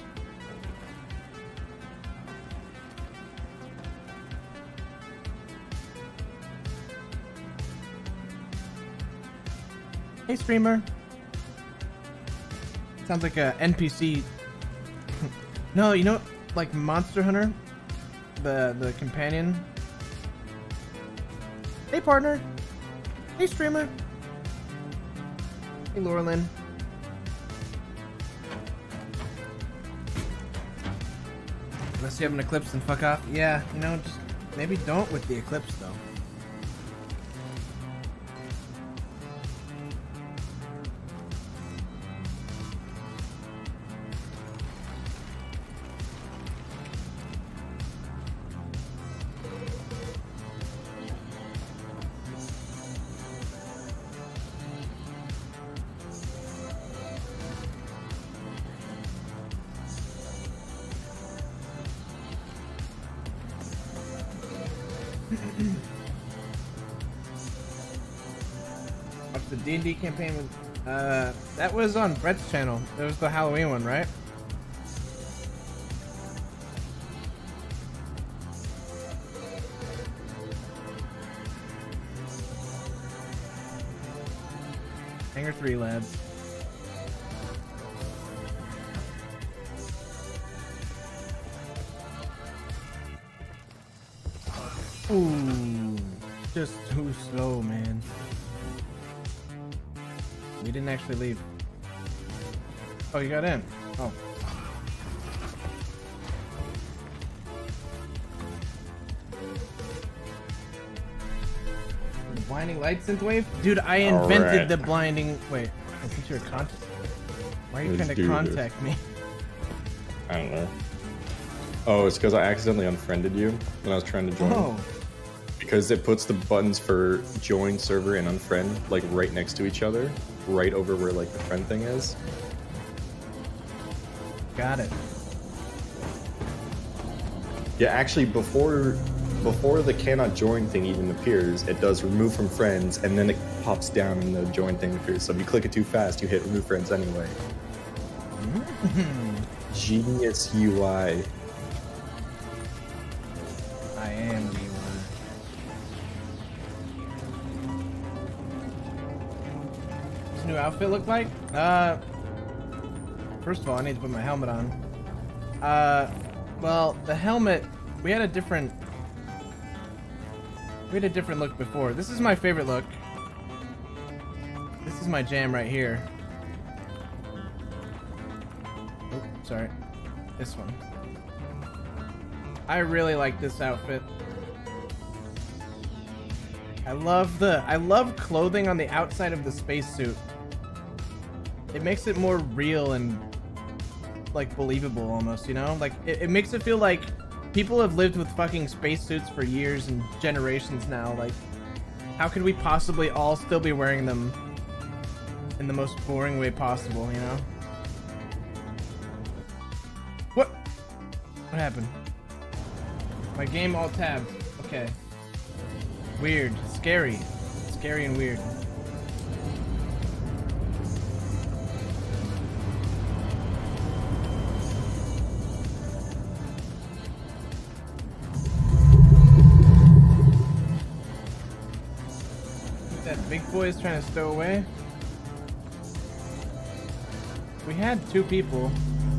Hey, streamer. Sounds like a NPC. No, you know, like Monster Hunter, the companion. Hey, partner. Hey, streamer. Hey, Lawlman. Unless you have an eclipse, then fuck off. Yeah, you know, just maybe don't with the eclipse though. Watch the D&D campaign with, that was on Brett's channel. That was the Halloween one, right? Hangar 3, lads. Ooh, just too slow, man. We didn't actually leave. Oh, you got in. Oh. The blinding light synthwave? Dude, I invented the blinding... Wait, I think you're a contact. Why are you trying to contact me? I don't know. Oh, it's because I accidentally unfriended you when I was trying to join. Oh. Because it puts the buttons for join server and unfriend like right next to each other, right over where like the friend thing is. Got it. Yeah, actually before the cannot join thing even appears, it does remove from friends and then it pops down and the join thing appears. So if you click it too fast, you hit remove friends anyway. Genius UI. I am the one. What's the new outfit look like? First of all, I need to put my helmet on. Well, the helmet, we had a different look before. This is my favorite look. This is my jam right here. Oh, sorry. This one. I really like this outfit. I love clothing on the outside of the spacesuit. It makes it more real and like believable almost, you know? Like it makes it feel like people have lived with fucking spacesuits for years and generations now. Like how could we possibly all still be wearing them in the most boring way possible, you know? What happened? My game all tabbed. Okay. Weird. Scary. Scary and weird. That big boy is trying to stow away. We had 2 people.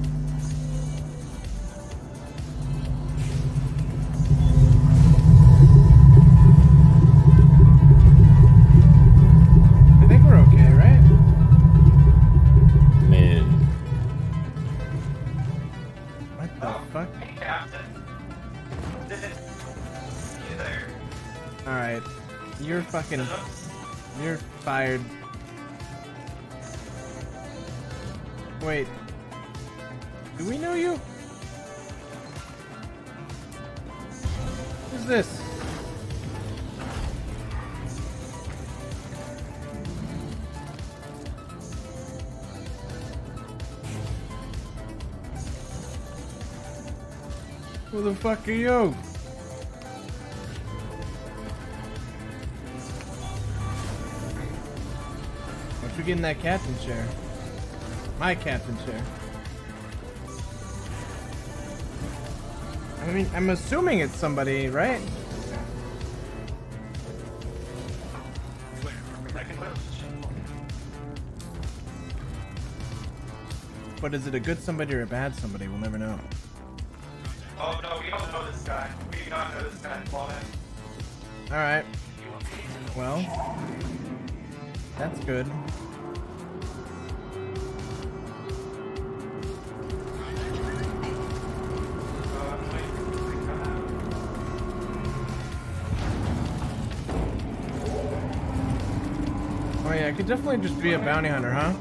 Alright. You're fucking... You're fired. Wait. Do we know you? Who's this? Who the fuck are you? What you getting that captain chair? My captain chair. I mean, I'm assuming it's somebody, right? But is it a good somebody or a bad somebody? We'll never know. Oh no, we don't know this guy. We do not know this guy, Lawlman. Alright. Well, that's good. Oh yeah, I could definitely just be a bounty hunter, huh?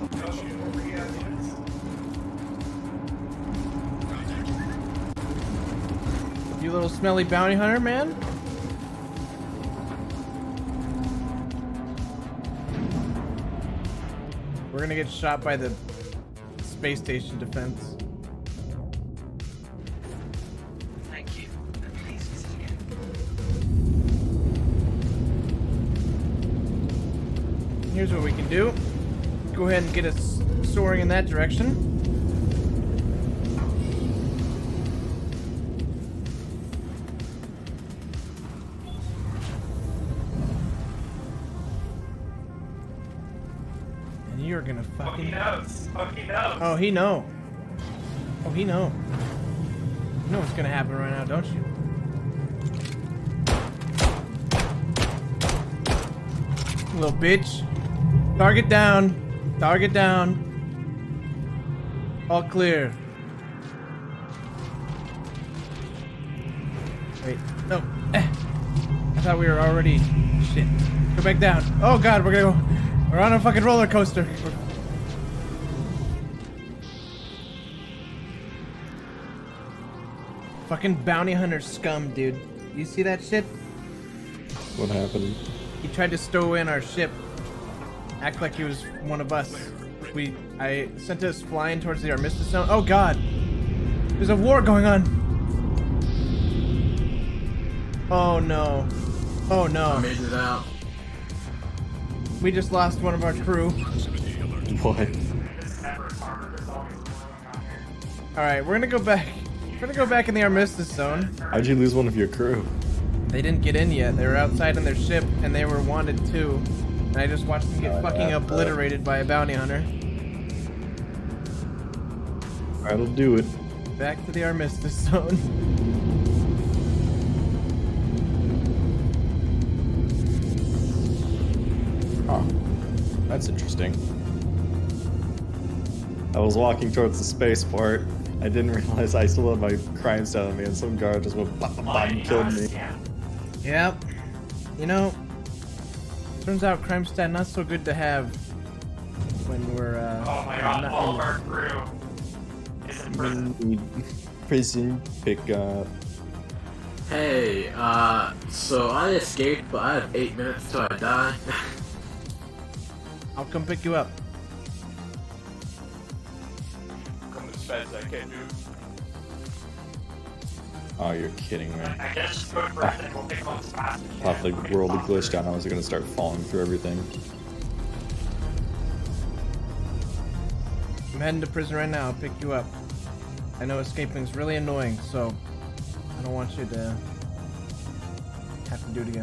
You little smelly bounty hunter, man. We're gonna get shot by the space station defense. Thank you. Please visit again. Here's what we can do. Go ahead and get us soaring in that direction. And you're gonna fucking... He knows. He knows. Oh, he know. Oh, he know. You know what's gonna happen right now, don't you? Little bitch. Target down. Target down. All clear. Wait. No. I thought we were already... Shit. Go back down. Oh god, we're gonna go... We're on a fucking roller coaster. Fucking bounty hunter scum, dude. You see that shit? What happened? He tried to stow in our ship. Act like he was one of us. I sent us flying towards the Armistice Zone. Oh god! There's a war going on! Oh no. Oh I no. made it out. We just lost one of our crew. What? Alright, we're gonna go back. We're gonna go back in the Armistice Zone. How'd you lose one of your crew? They didn't get in yet. They were outside in their ship, and they were wanted too. And I just watched them get fucking obliterated by a bounty hunter. That'll do it. Back to the Armistice Zone. Huh. That's interesting. I was walking towards the spaceport. I didn't realize I still had my crime stat on me, and some guard just went bop, bop, bop, and killed me. Yep. You know, turns out crime stat not so good to have when we're Oh my god, not all in of our crew is in prison. Prison pickup. Hey, so I escaped, but I have 8 minutes till I die. I'll come pick you up. Come as fast as I can, dude. Oh, you're kidding me. I guess just go for it and we'll take on as fast as we Thought the can. world had glitched out and I was gonna start falling through everything. I'm heading to prison right now. I'll pick you up. I know escaping's really annoying, so I don't want you to have to do it again.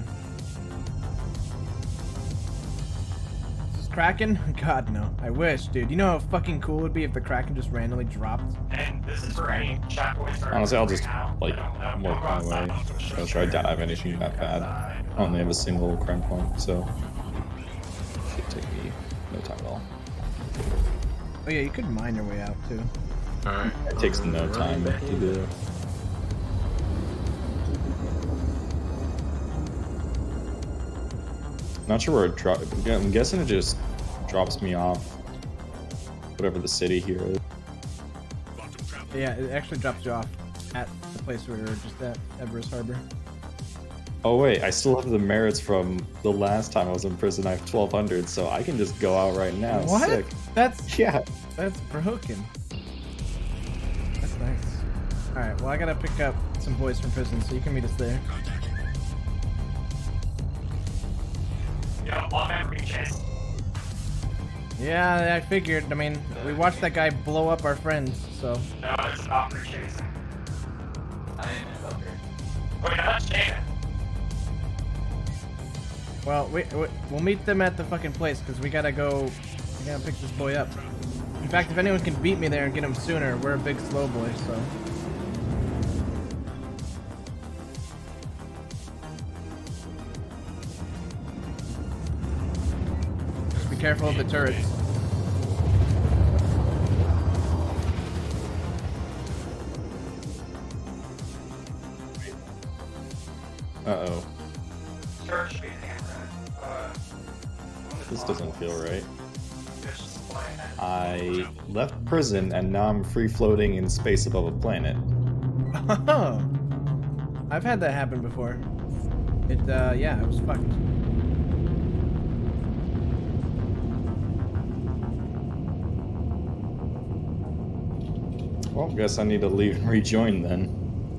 Is this Kraken? God, no. I wish, dude. You know how fucking cool it would be if the Kraken just randomly dropped? And this is for any chat boys. Honestly, I'll just, like, work my way. I'll try to die if anything that bad. I only have a single crime point, so should take me no time at all. Oh yeah, you could mine your way out, too. Alright. It takes no time to do. Not sure where it drops. I'm guessing it just drops me off whatever the city here is. Yeah, it actually drops you off at the place we were just at Everest Harbor. Oh wait, I still have the merits from the last time I was in prison. I have 1200, so I can just go out right now. What? Sick. That's Yeah. broken. That's nice. Alright, well I gotta pick up some boys from prison, so you can meet us there. Yeah, Lawman reaches. Yeah, I figured. I mean, we watched that guy blow up our friends, so... No, it's not reaches. I didn't know. Wait, that's Jaden. Well, we'll meet them at the fucking place, because we gotta go... We gotta pick this boy up. In fact, if anyone can beat me there and get him sooner, we're a big slow boy, so... Just be careful of the turrets. Uh-oh. Church should be the This doesn't feel right. I left prison and now I'm free floating in space above a planet. Oh, I've had that happen before. Yeah, it was fucked. Well, guess I need to leave and rejoin then.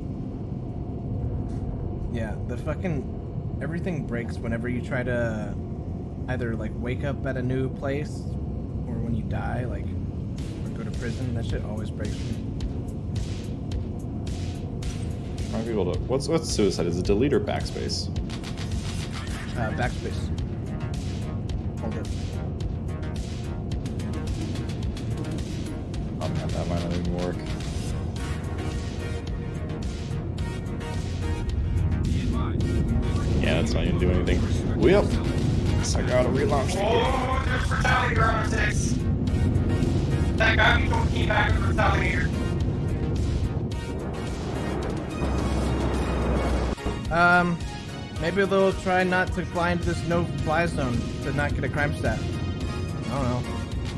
Yeah, the fucking everything breaks whenever you try to either like wake up at a new place or when you die, like or go to prison. That shit always breaks me. Might be able to. What's suicide? Is it delete or backspace? Backspace. Hold it. Oh man, that might not even work. Yeah, that's not even do anything. Well, so I gotta relaunch the game. Oh, there's Retaliator on 6. That guy we don't keep back with Retaliator. Maybe they'll try not to fly into this no-fly zone to not get a crime stat. I don't know.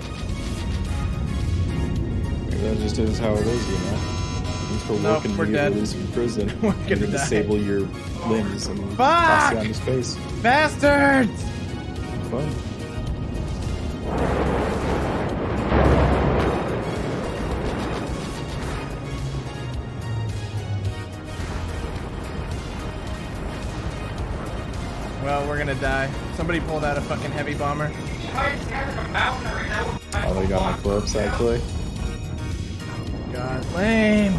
Maybe that just is how it is, you know? Thanks for Nope, working we're to dead. release from prison. We're and gonna then die. disable your limbs and Fuck! toss you out into space. Bastards! Fun. Well, we're gonna die. Somebody pulled out a fucking heavy bomber. Oh, they got my clips actually. God, lame.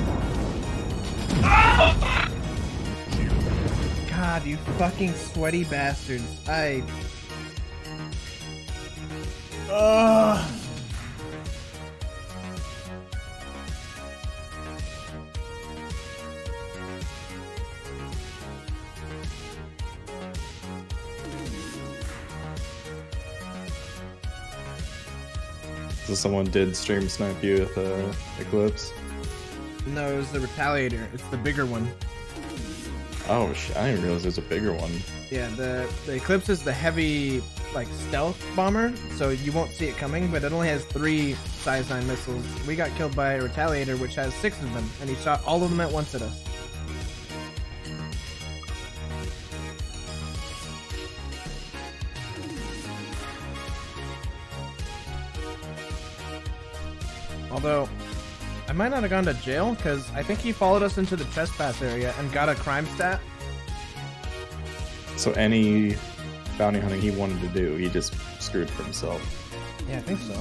God, you fucking sweaty bastards. Ugh. So someone did stream snipe you with Eclipse. No, it was the Retaliator. It's the bigger one. Oh shit! I didn't realize there's a bigger one. Yeah, the Eclipse is the heavy, like, stealth bomber, so you won't see it coming, but it only has 3 size 9 missiles. We got killed by a Retaliator, which has 6 of them, and he shot all of them at once at us. Although, I might not have gone to jail, because I think he followed us into the trespass area and got a crime stat. So any bounty hunting he wanted to do, he just screwed for himself. Yeah, I think so.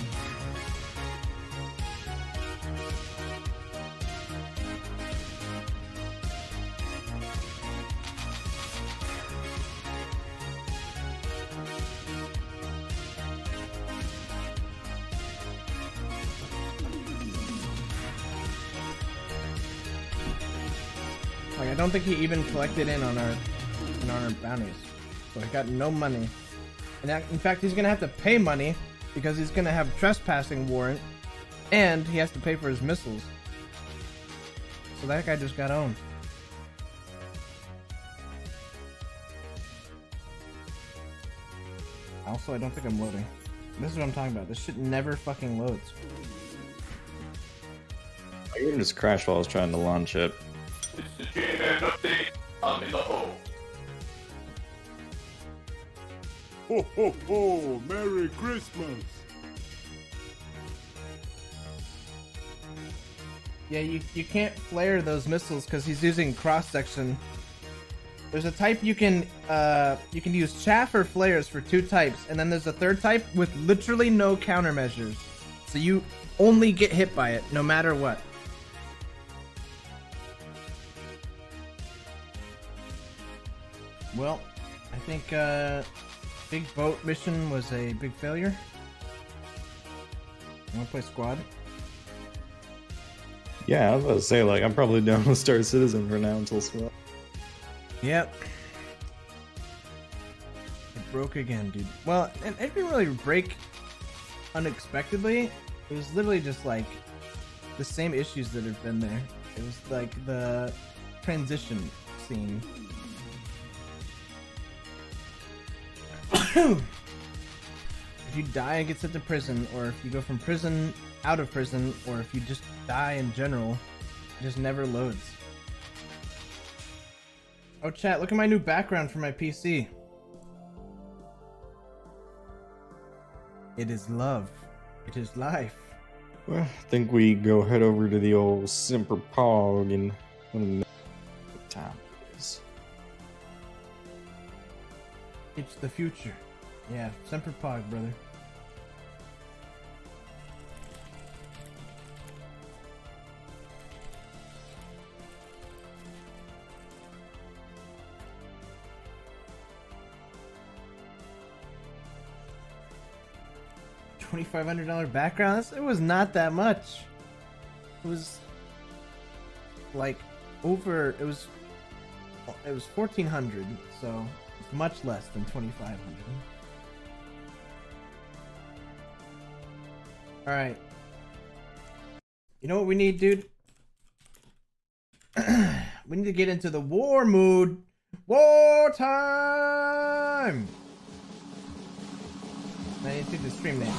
Like, I don't think he even collected in on our bounties. So I got no money. And in fact, he's gonna have to pay money because he's gonna have trespassing warrant, and he has to pay for his missiles. So that guy just got owned. Also, I don't think I'm loading. This is what I'm talking about. This shit never fucking loads. I even just crashed while I was trying to launch it. I'm in the hole. Ho ho ho! Merry Christmas! Yeah, you can't flare those missiles because he's using cross section. There's a type you can use chaff or flares for 2 types, and then there's a 3rd type with literally no countermeasures. So you only get hit by it, no matter what. Well, I think big boat mission was a big failure. You wanna play squad? Yeah, I was about to say, like, I'm probably down with Star Citizen for now until SWAT. Yep. It broke again, dude. Well, it didn't really break unexpectedly. It was literally just like the same issues that have been there. It was like the transition scene. if you die and get sent to prison, or if you go from prison out of prison, or if you just die in general, it just never loads. Oh, chat, look at my new background for my PC. It is love. It is life. Well, I think we go head over to the old Semper Pog and I don't know what time it is. It's the future. Yeah, Semper Pog, brother. $2,500 background? It was not that much. It was like over. It was 1,400, so it's much less than 2,500. All right. You know what we need, dude? We need to get into the war mood. War time. I need to do the stream name.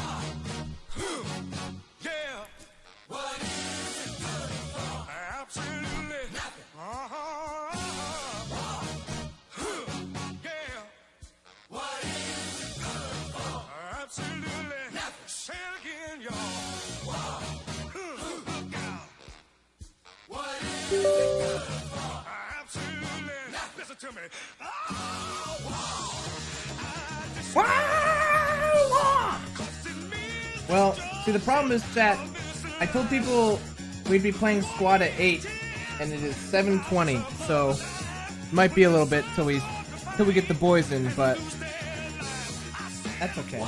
Well, see, the problem is, chat, I told people we'd be playing squad at 8, and it is 7:20, so it might be a little bit till we get the boys in, but that's okay.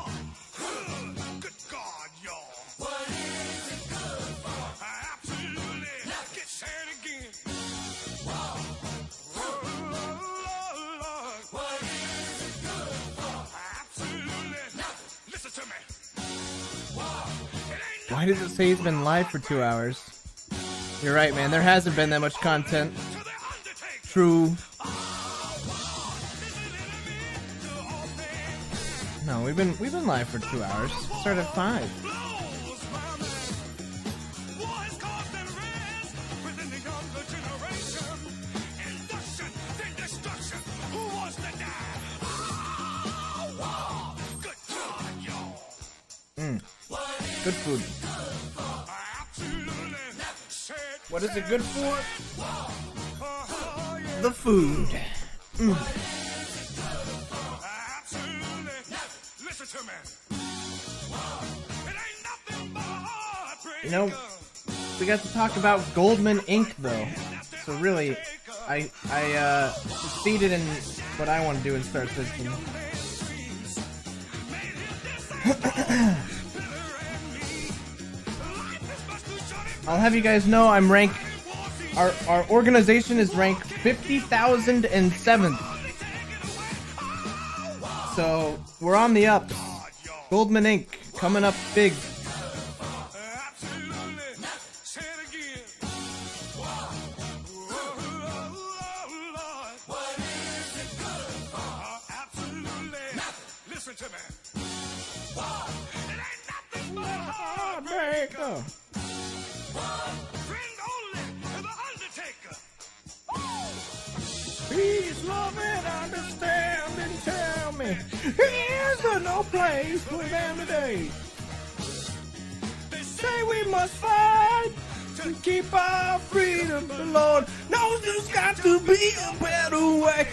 Why does it say he's been live for 2 hours? You're right, man. There hasn't been that much content. True. No, we've been live for 2 hours. Start at 5. Good food. What is it good for? The food. You know, we got to talk about Goldman Inc. though. So really, I succeeded in what I want to do in Star Citizen. I'll have you guys know I'm ranked. Our organization is ranked 50,007th. So we're on the up. Goldman Inc. coming up big. Please love and understand and tell me, is there no place for them today? They say we must fight to keep our freedom, the Lord knows there's got to be a better way.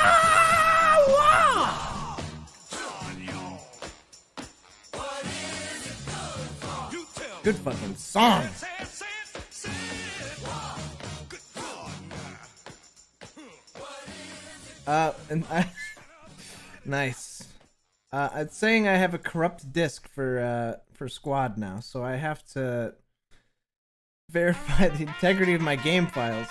Good fucking song. Nice. It's saying I have a corrupt disk for squad now, so I have to verify the integrity of my game files.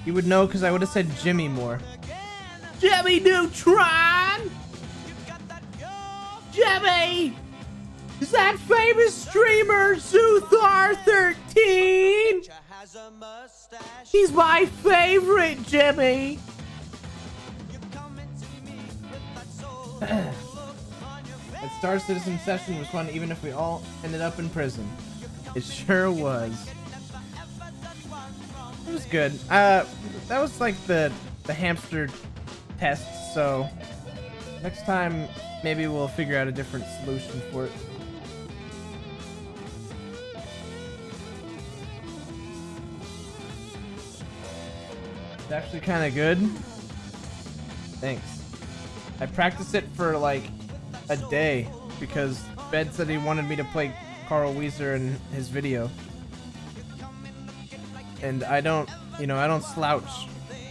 You would know because I would have said Jimmy more. Jimmy Neutron! Jimmy! Is that famous streamer Zuthar13? He's my favorite, Jimmy! That Star Citizen session was fun even if we all ended up in prison. It sure was. It was good. That was like the hamster test, so next time maybe we'll figure out a different solution for it. It's actually kind of good. Thanks. I practiced it for like a day because Ben said he wanted me to play Carl Weezer in his video. And I don't, I don't slouch.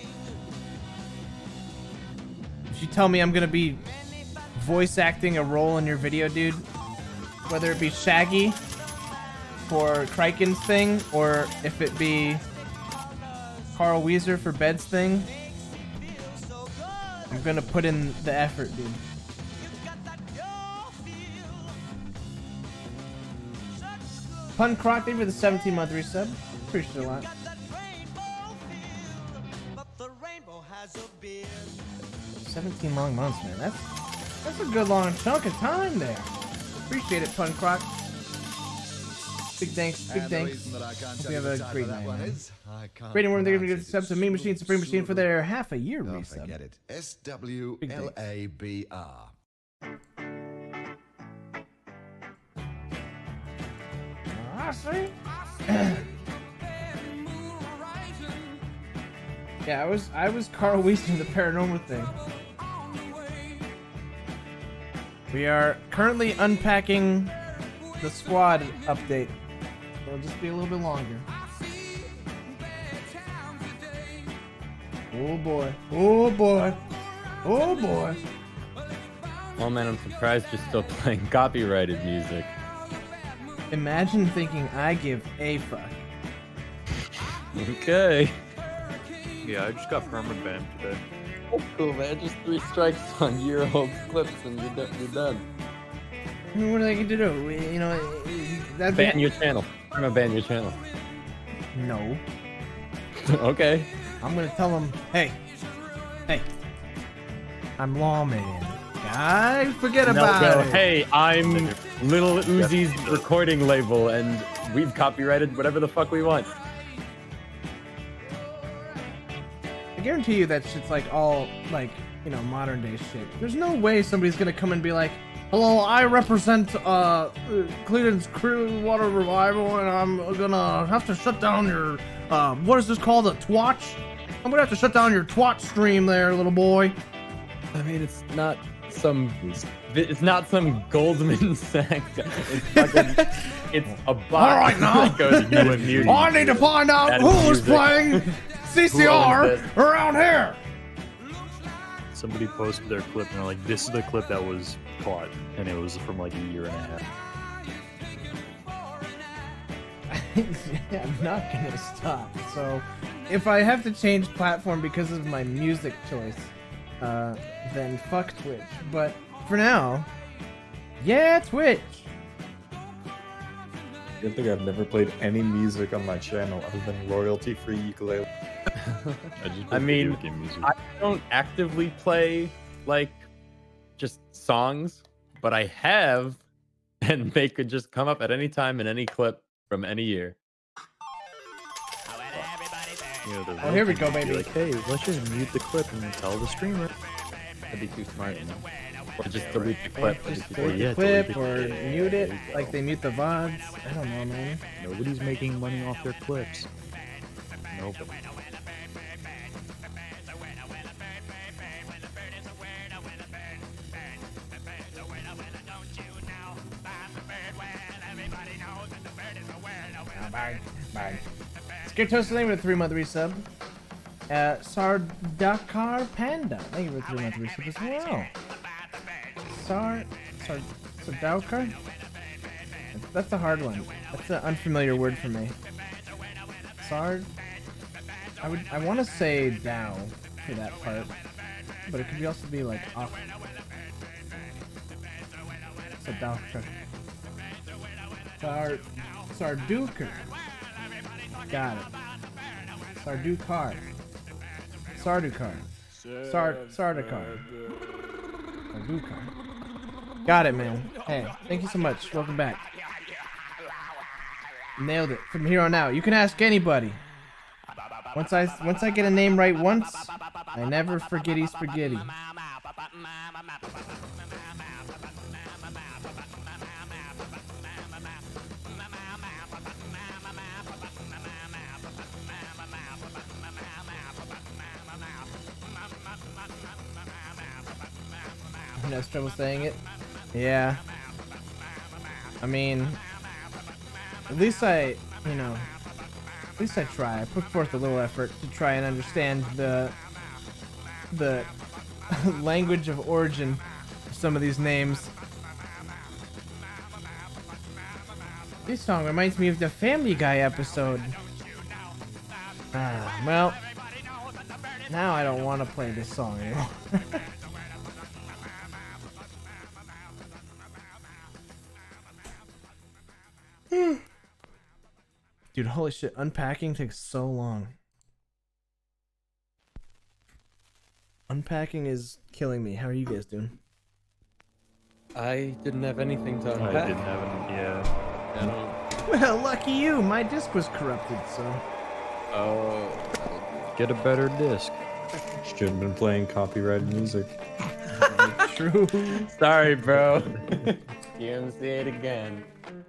If you tell me I'm gonna be voice acting a role in your video, dude, whether it be Shaggy for Kriken's thing or if it be Carl Weezer for Bed's thing, I'm gonna put in the effort, dude. Pun Croc, thank you for the 17-month resub. Appreciate it a lot. 17 long months, man. That's a good long chunk of time there. Appreciate it, Pun Croc. Big thanks, big thanks. Hope you have a great night, man. Brayden Worm, they're gonna give sub to Mean Machine, Supreme Machine for their half a year resub. Forget it. SWLABR. I see. Yeah, I was Carl Weezer in the paranormal thing. We are currently unpacking the squad update. It'll just be a little bit longer. Oh boy. Oh boy. Oh boy. Oh man, I'm surprised you're still playing copyrighted music. Imagine thinking I give a fuck. Okay. Yeah, I just got permanent banned today. That's cool, man. Just 3 strikes on year-old clips and you're done. I mean, what are they going to do? That ban your channel. I'm gonna ban your channel. No. Okay. I'm gonna tell them, hey, I'm Lawman. I forget about it. Hey, I'm Little Uzi's recording label, and we've copyrighted whatever the fuck we want. I guarantee you that shit's like all like, modern day shit. There's no way somebody's gonna come and be like, hello, I represent Cleveland's Clearwater Revival, and I'm gonna have to shut down your what is this called, a twatch? I'm gonna have to shut down your twatch stream there, little boy. I mean, it's not some Goldman Sachs. It's a box. All right, now that goes I need to find out who is playing CCR around here. Somebody posted their clip and they're like, this is the clip that was caught, and it was from like a year and a half. I'm not gonna stop. So if I have to change platform because of my music choice, then fuck Twitch. But for now, yeah, Twitch. I think I've never played any music on my channel other than royalty-free ukulele. I mean, I don't actively play like just songs, but I have, and they could just come up at any time in any clip from any year. Oh, here we go, baby. Like, hey, let's just mute the clip and tell the streamer. That'd be too smart, Or just delete the clip. Just delete the clip or mute it, like they mute the VODs. I don't know, man. Nobody's making money off their clips. Nobody. Bye. Scared Toast with a 3-month resub. Sardakar Panda, thank you for 3-month resub as well. Sardakar? That's a hard one. That's an unfamiliar word for me. I want to say Dow for that part, but it could also be like off. So Dow. Sarduker. Got it. Sardukar. Sardukar. Sardukar. Sardukar. Got it, man. Hey, thank you so much. Welcome back. Nailed it. From here on out, you can ask anybody. Once I get a name right once, I never forgetty spaghetti. You have trouble saying it? Yeah. I mean, at least I try. I put forth a little effort to try and understand the language of origin of some of these names. This song reminds me of the Family Guy episode. Well, now I don't want to play this song anymore. Dude, holy shit, unpacking takes so long. Unpacking is killing me. How are you guys doing? I didn't have anything to unpack. I didn't have any, yeah. Well, lucky you. My disc was corrupted, so. Oh. Get a better disc. Should have been playing copyrighted music. True. Sorry, bro. You can say it again.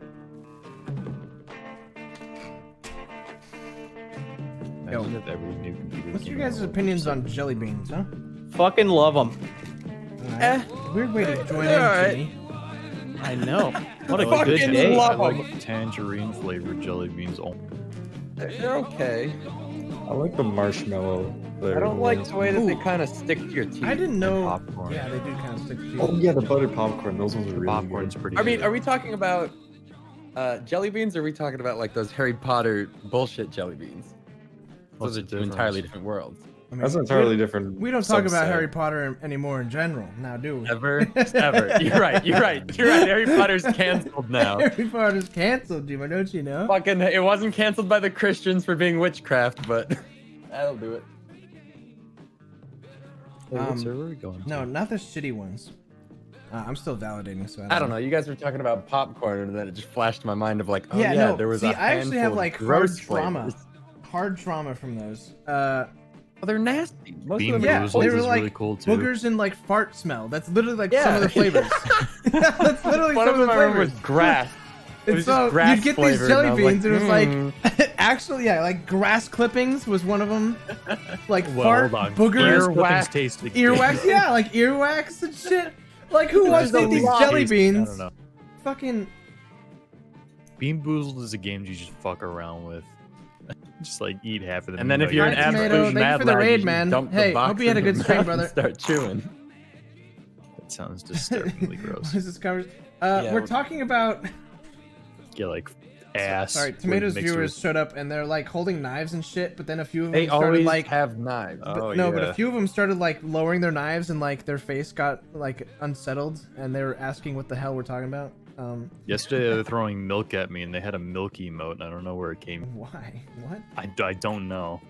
Yo, Imagine if every new computer what's came your out guys' with opinions some- on jelly beans, huh? Fucking love them. Weird way to join in, alright. Jimmy. I know. What a I like good the- day. I like tangerine flavored jelly beans only. They're okay. I like the marshmallow flavor. I don't like the way that they Ooh. kind of stick to your teeth. I didn't know. popcorn. Yeah, they do kind of stick to you. Oh yeah, the buttered popcorn. Those ones are The really popcorn's good. pretty I mean, good. are we talking about jelly beans, or are we talking about like those Harry Potter bullshit jelly beans? What's Those are the two difference? entirely different worlds. I mean, That's an entirely different. we don't talk about subset. Harry Potter anymore in general, now do we? Ever, ever. You're right. You're right. You're right. Harry Potter's canceled now. Harry Potter's canceled, Jimmy, don't you know? Fucking, it wasn't canceled by the Christians for being witchcraft, but that'll do it. Hey, what server are we going to? No, not the shitty ones. I'm still validating, so I don't know. You guys were talking about popcorn, and then it just flashed to my mind of like, oh yeah, no. there was See, a I actually have handful like of hard gross trauma. flavors. Hard trauma from those. Oh, they're nasty. Most Bean of them are Boozled they is were like really cool too. boogers and like fart smell. That's literally like Yeah. some of the flavors. That's literally One some of of them the I remember was flavors. grass. It And was so just grass you'd get these flavored, jelly and I was beans, and it was "Mm." like, actually, yeah, like grass clippings was one of them. Like Well, fart, hold on. boogers, Earwax Earwax. tastes like earwax, yeah, like earwax and shit. Like who wants to There's eat a these lot. jelly I beans? don't know. Fucking Bean Boozled is a game you just fuck around with. Just like eat half of them. And then if you're an Hi, Tomato. absolute Thank you mad for the lad, raid, you man. dump the Hey, box hope you had a in good your stream, mouth brother. and start chewing. That sounds disturbingly gross. What is this conversation? Yeah, we're talking about. Get like ass. Sorry, with- Tomatoes mixed viewers with- showed up and they're like holding knives and shit, but then a few of them They started always like have knives. Oh, no, but yeah. a few of them started like lowering their knives and like their face got like unsettled and they were asking what the hell we're talking about. Yesterday they were throwing milk at me and they had a milk emote and I don't know where it came. Why? What? I don't know.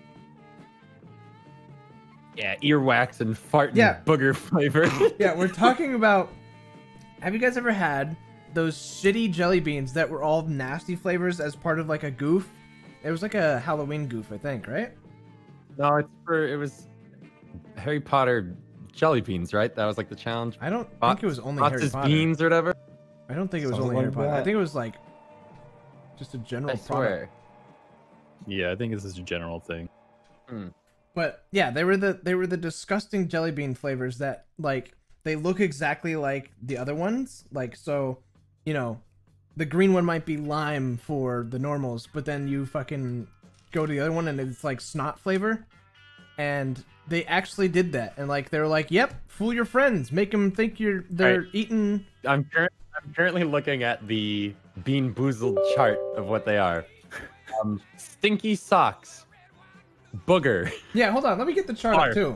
Yeah, earwax and fart Yeah. and booger flavor. Yeah, we're talking about. Have you guys ever had those shitty jelly beans that were all nasty flavors as part of like a goof? It was like a Halloween goof, I think, right? No, it was Harry Potter jelly beans, right? That was like the challenge. I don't think it was only Harry Fox's Potter. beans or whatever. I don't think it was Something only Harry like Potter. I that. think it was like just a general I product. swear. Yeah, I think this is a general thing. But yeah, they were the disgusting jelly bean flavors that like they look exactly like the other ones. Like so, you know, the green one might be lime for the normals, but then you fucking go to the other one and it's like snot flavor. And they actually did that, and like they were like, "Yep, fool your friends, make them think they're Right. eating." I'm currently looking at the Bean Boozled chart of what they are. Stinky socks, booger, Yeah, hold on. Let me get the chart up Barf. too.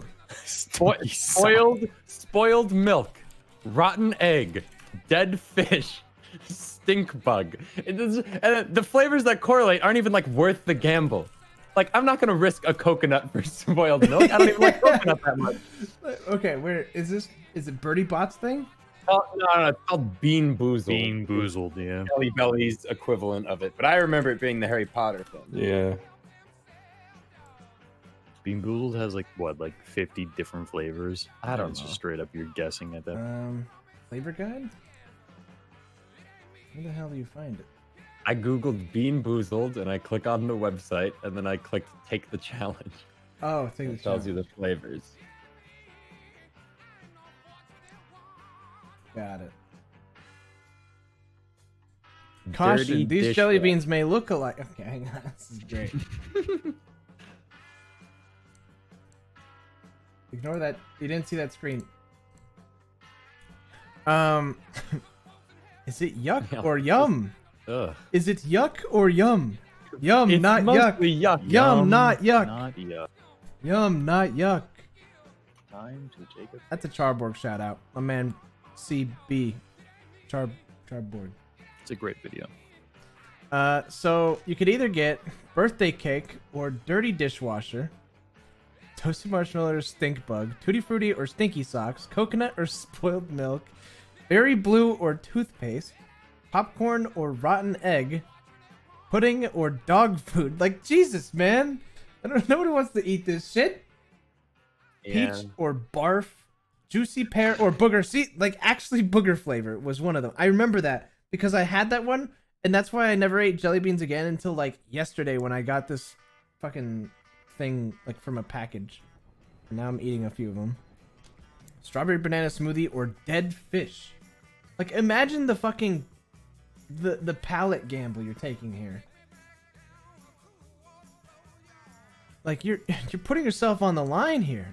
spoiled milk, rotten egg, dead fish, stink bug. And the flavors that correlate aren't even like worth the gamble. Like, I'm not gonna risk a coconut for spoiled milk. I don't even like coconut that much. Okay, where is this? Is it Birdie Bot's thing? Oh, no, it's called Bean Boozled. Bean Boozled, yeah. Jelly Belly's equivalent of it, but I remember it being the Harry Potter thing. Yeah. Bean Boozled has like what, like 50 different flavors? I don't It's know. just straight up you're guessing at that. Flavor guide? Where the hell do you find it? I googled Bean Boozled and I click on the website and then I clicked take the challenge. Oh, take the It tells challenge. you the flavors. Got it. Caution, Dirty these dish jelly rag. beans may look alike. Okay, hang on. This is great. Ignore that. You didn't see that screen. Is it yuck or yum? Ugh. Is it yuck or yum? Yum, It's not yuck. mostly yuck. Yum, not yuck. Not yuck. Yum, not yuck. Time to Jacob. That's a Charborg shout out. My man CB. Charborg. It's a great video. So you could either get birthday cake or dirty dishwasher, toasted marshmallow or stink bug, tutti frutti or stinky socks, coconut or spoiled milk, berry blue or toothpaste, popcorn or rotten egg, pudding or dog food. Like, Jesus, man. Nobody wants to eat this shit. Yeah. Peach or barf, juicy pear or booger. See, like, actually booger flavor was one of them. I remember that because I had that one, and that's why I never ate jelly beans again until like yesterday when I got this fucking thing like from a package. And now I'm eating a few of them. Strawberry banana smoothie or dead fish. Like, imagine the fucking the palate gamble you're taking here. Like, you're putting yourself on the line here.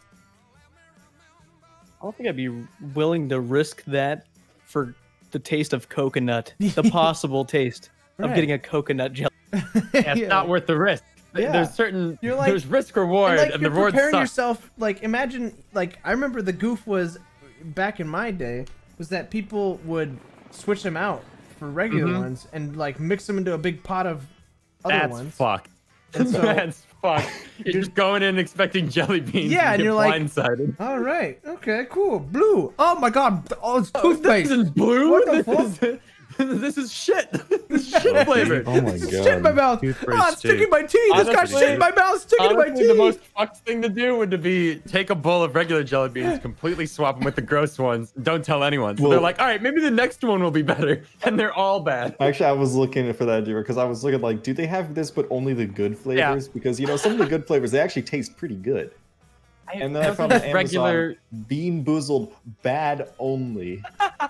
I don't think I'd be willing to risk that for the taste of coconut. The possible taste of Right. getting a coconut jelly. Yeah, it's not worth the risk. Yeah. There's certain You're like- there's risk reward, like, and you're the reward preparing sucks. yourself. Like, imagine, like, I remember the goof was back in my day was that people would switch them out for regular ones and like mix them into a big pot of other That's ones. fucked. And so- That's fucked. You're just going in expecting jelly beans. Yeah, and get you're like, blindsided. All right, okay, cool, blue. Oh my god, oh, it's toothpaste. This is blue. What the fuck? This is shit. This is shit flavor. Oh my Shit in my god. mouth. Toothpaste Ah, it's sticking in my teeth. This got Honestly- shit in my mouth. Sticking in my Honestly, teeth. the most fucked thing to do would be take a bowl of regular jelly beans, completely swap them with the gross ones. Don't tell anyone. So Well- they're like, all right, maybe the next one will be better, and they're all bad. Actually, I was looking for that because I was looking like, do they have this but only the good flavors? Because you know some of the good flavors they actually taste pretty good. And then I found on Amazon regular. Bean Boozled bad only.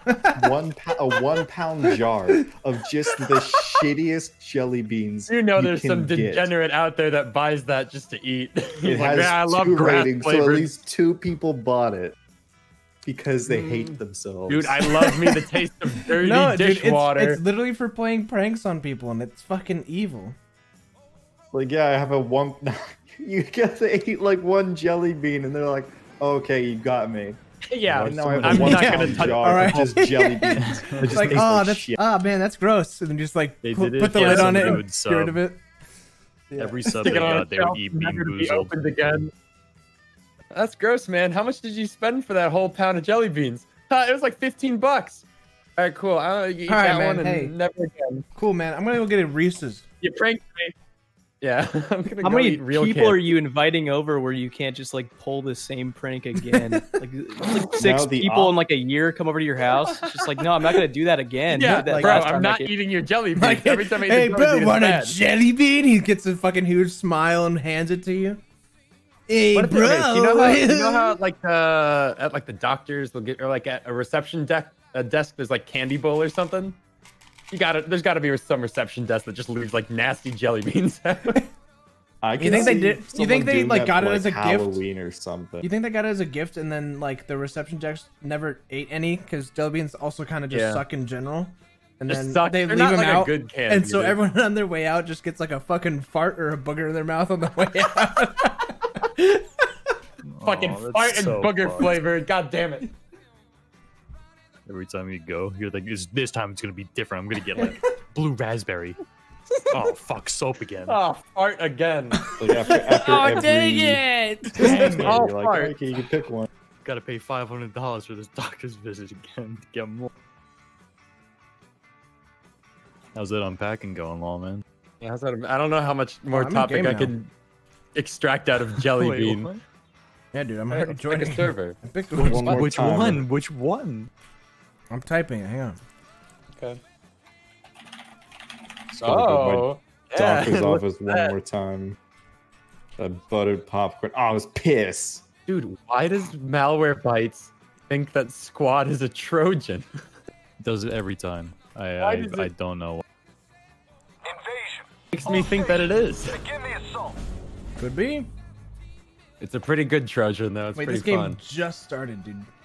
a 1 pound jar of just the shittiest jelly beans. You know, there's can some get. degenerate out there that buys that just to eat. It Like, has "Man, I love 2 grass ratings, so flavored." at least 2 people bought it because they hate themselves. Dude, I love me the taste of dirty No, dude, dishwater. it's literally for playing pranks on people, and it's fucking evil. Like, yeah, I have a one. You get to eat like 1 jelly bean, and they're like, "Okay, you got me." Yeah, And now I have a I'm not 1 gonna pound touch. jar All right. of just jelly beans. It just Like, tastes oh, like that's shit. man, that's gross, and then just like They put did it the for lid on it some and good get rid of sub. it. Every sub Stick they it on a got, they would shelf, eat Bean never to be Boozled. opened again. That's gross, man. How much did you spend for that whole pound of jelly beans? It was like $15. All right, cool. You eat All right, that man, one and hey. never again. Cool, man. I'm gonna go get a Reese's. You pranked me. Yeah, I'm gonna How go many eat real people candy. are you inviting over where you can't just like pull the same prank again? like 6 the people in like a year come over to your house. It's just like, no, I'm not gonna do that again. Yeah, You did that bro, last I'm time, not like, eating your jelly beans. Like, Every time I eat hey, a jelly bro, bean, want a it's bad. jelly bean? He gets a fucking huge smile and hands it to you. Hey, What if bro. okay, you know how like at like the doctors they'll get or like at a reception desk there's like candy bowl or something. There's got to be some reception desk that just leaves like nasty jelly beans. I You think they see did- you someone think they, doing like, that got for, it as a gift? Halloween or something. You think they got it as a gift, and then like the reception desk never ate any because jelly beans also kind of just Yeah. suck in general, and Just then suck. they They're leave not them like a out, good can and so either. everyone on their way out just gets like a fucking fart or a booger in their mouth on the way out. Fucking that's fart and so booger fucked. flavor. God damn it. Every time you go, you're like, this time it's gonna be different. I'm gonna get like blue raspberry. Oh fuck, soap again. Oh, fart again. Like after Oh, every dang it! Dang it, Oh, you're like, fart. okay, you can pick one. Gotta pay $500 for this doctor's visit again to get more. How's that unpacking going, Lawman? Yeah, how's that? I don't know how much more I'm in topic game I now. can extract out of Jelly Wait, Bean. what? Yeah, dude, I'm Hey, pick joining a server. I picked One one. more Which time. one? Which one? I'm typing it. Hang on. Okay. Gotta go Oh, to my doctor's look office at one that. more time. That buttered popcorn. Oh, it was piss. Dude, why does Malwarebytes think that Squad is a Trojan? Does it every time. Why I does it- don't know. Makes me think that it is. Could be. It's a pretty good Trojan, though. It's Wait, pretty this game fun. just started, dude.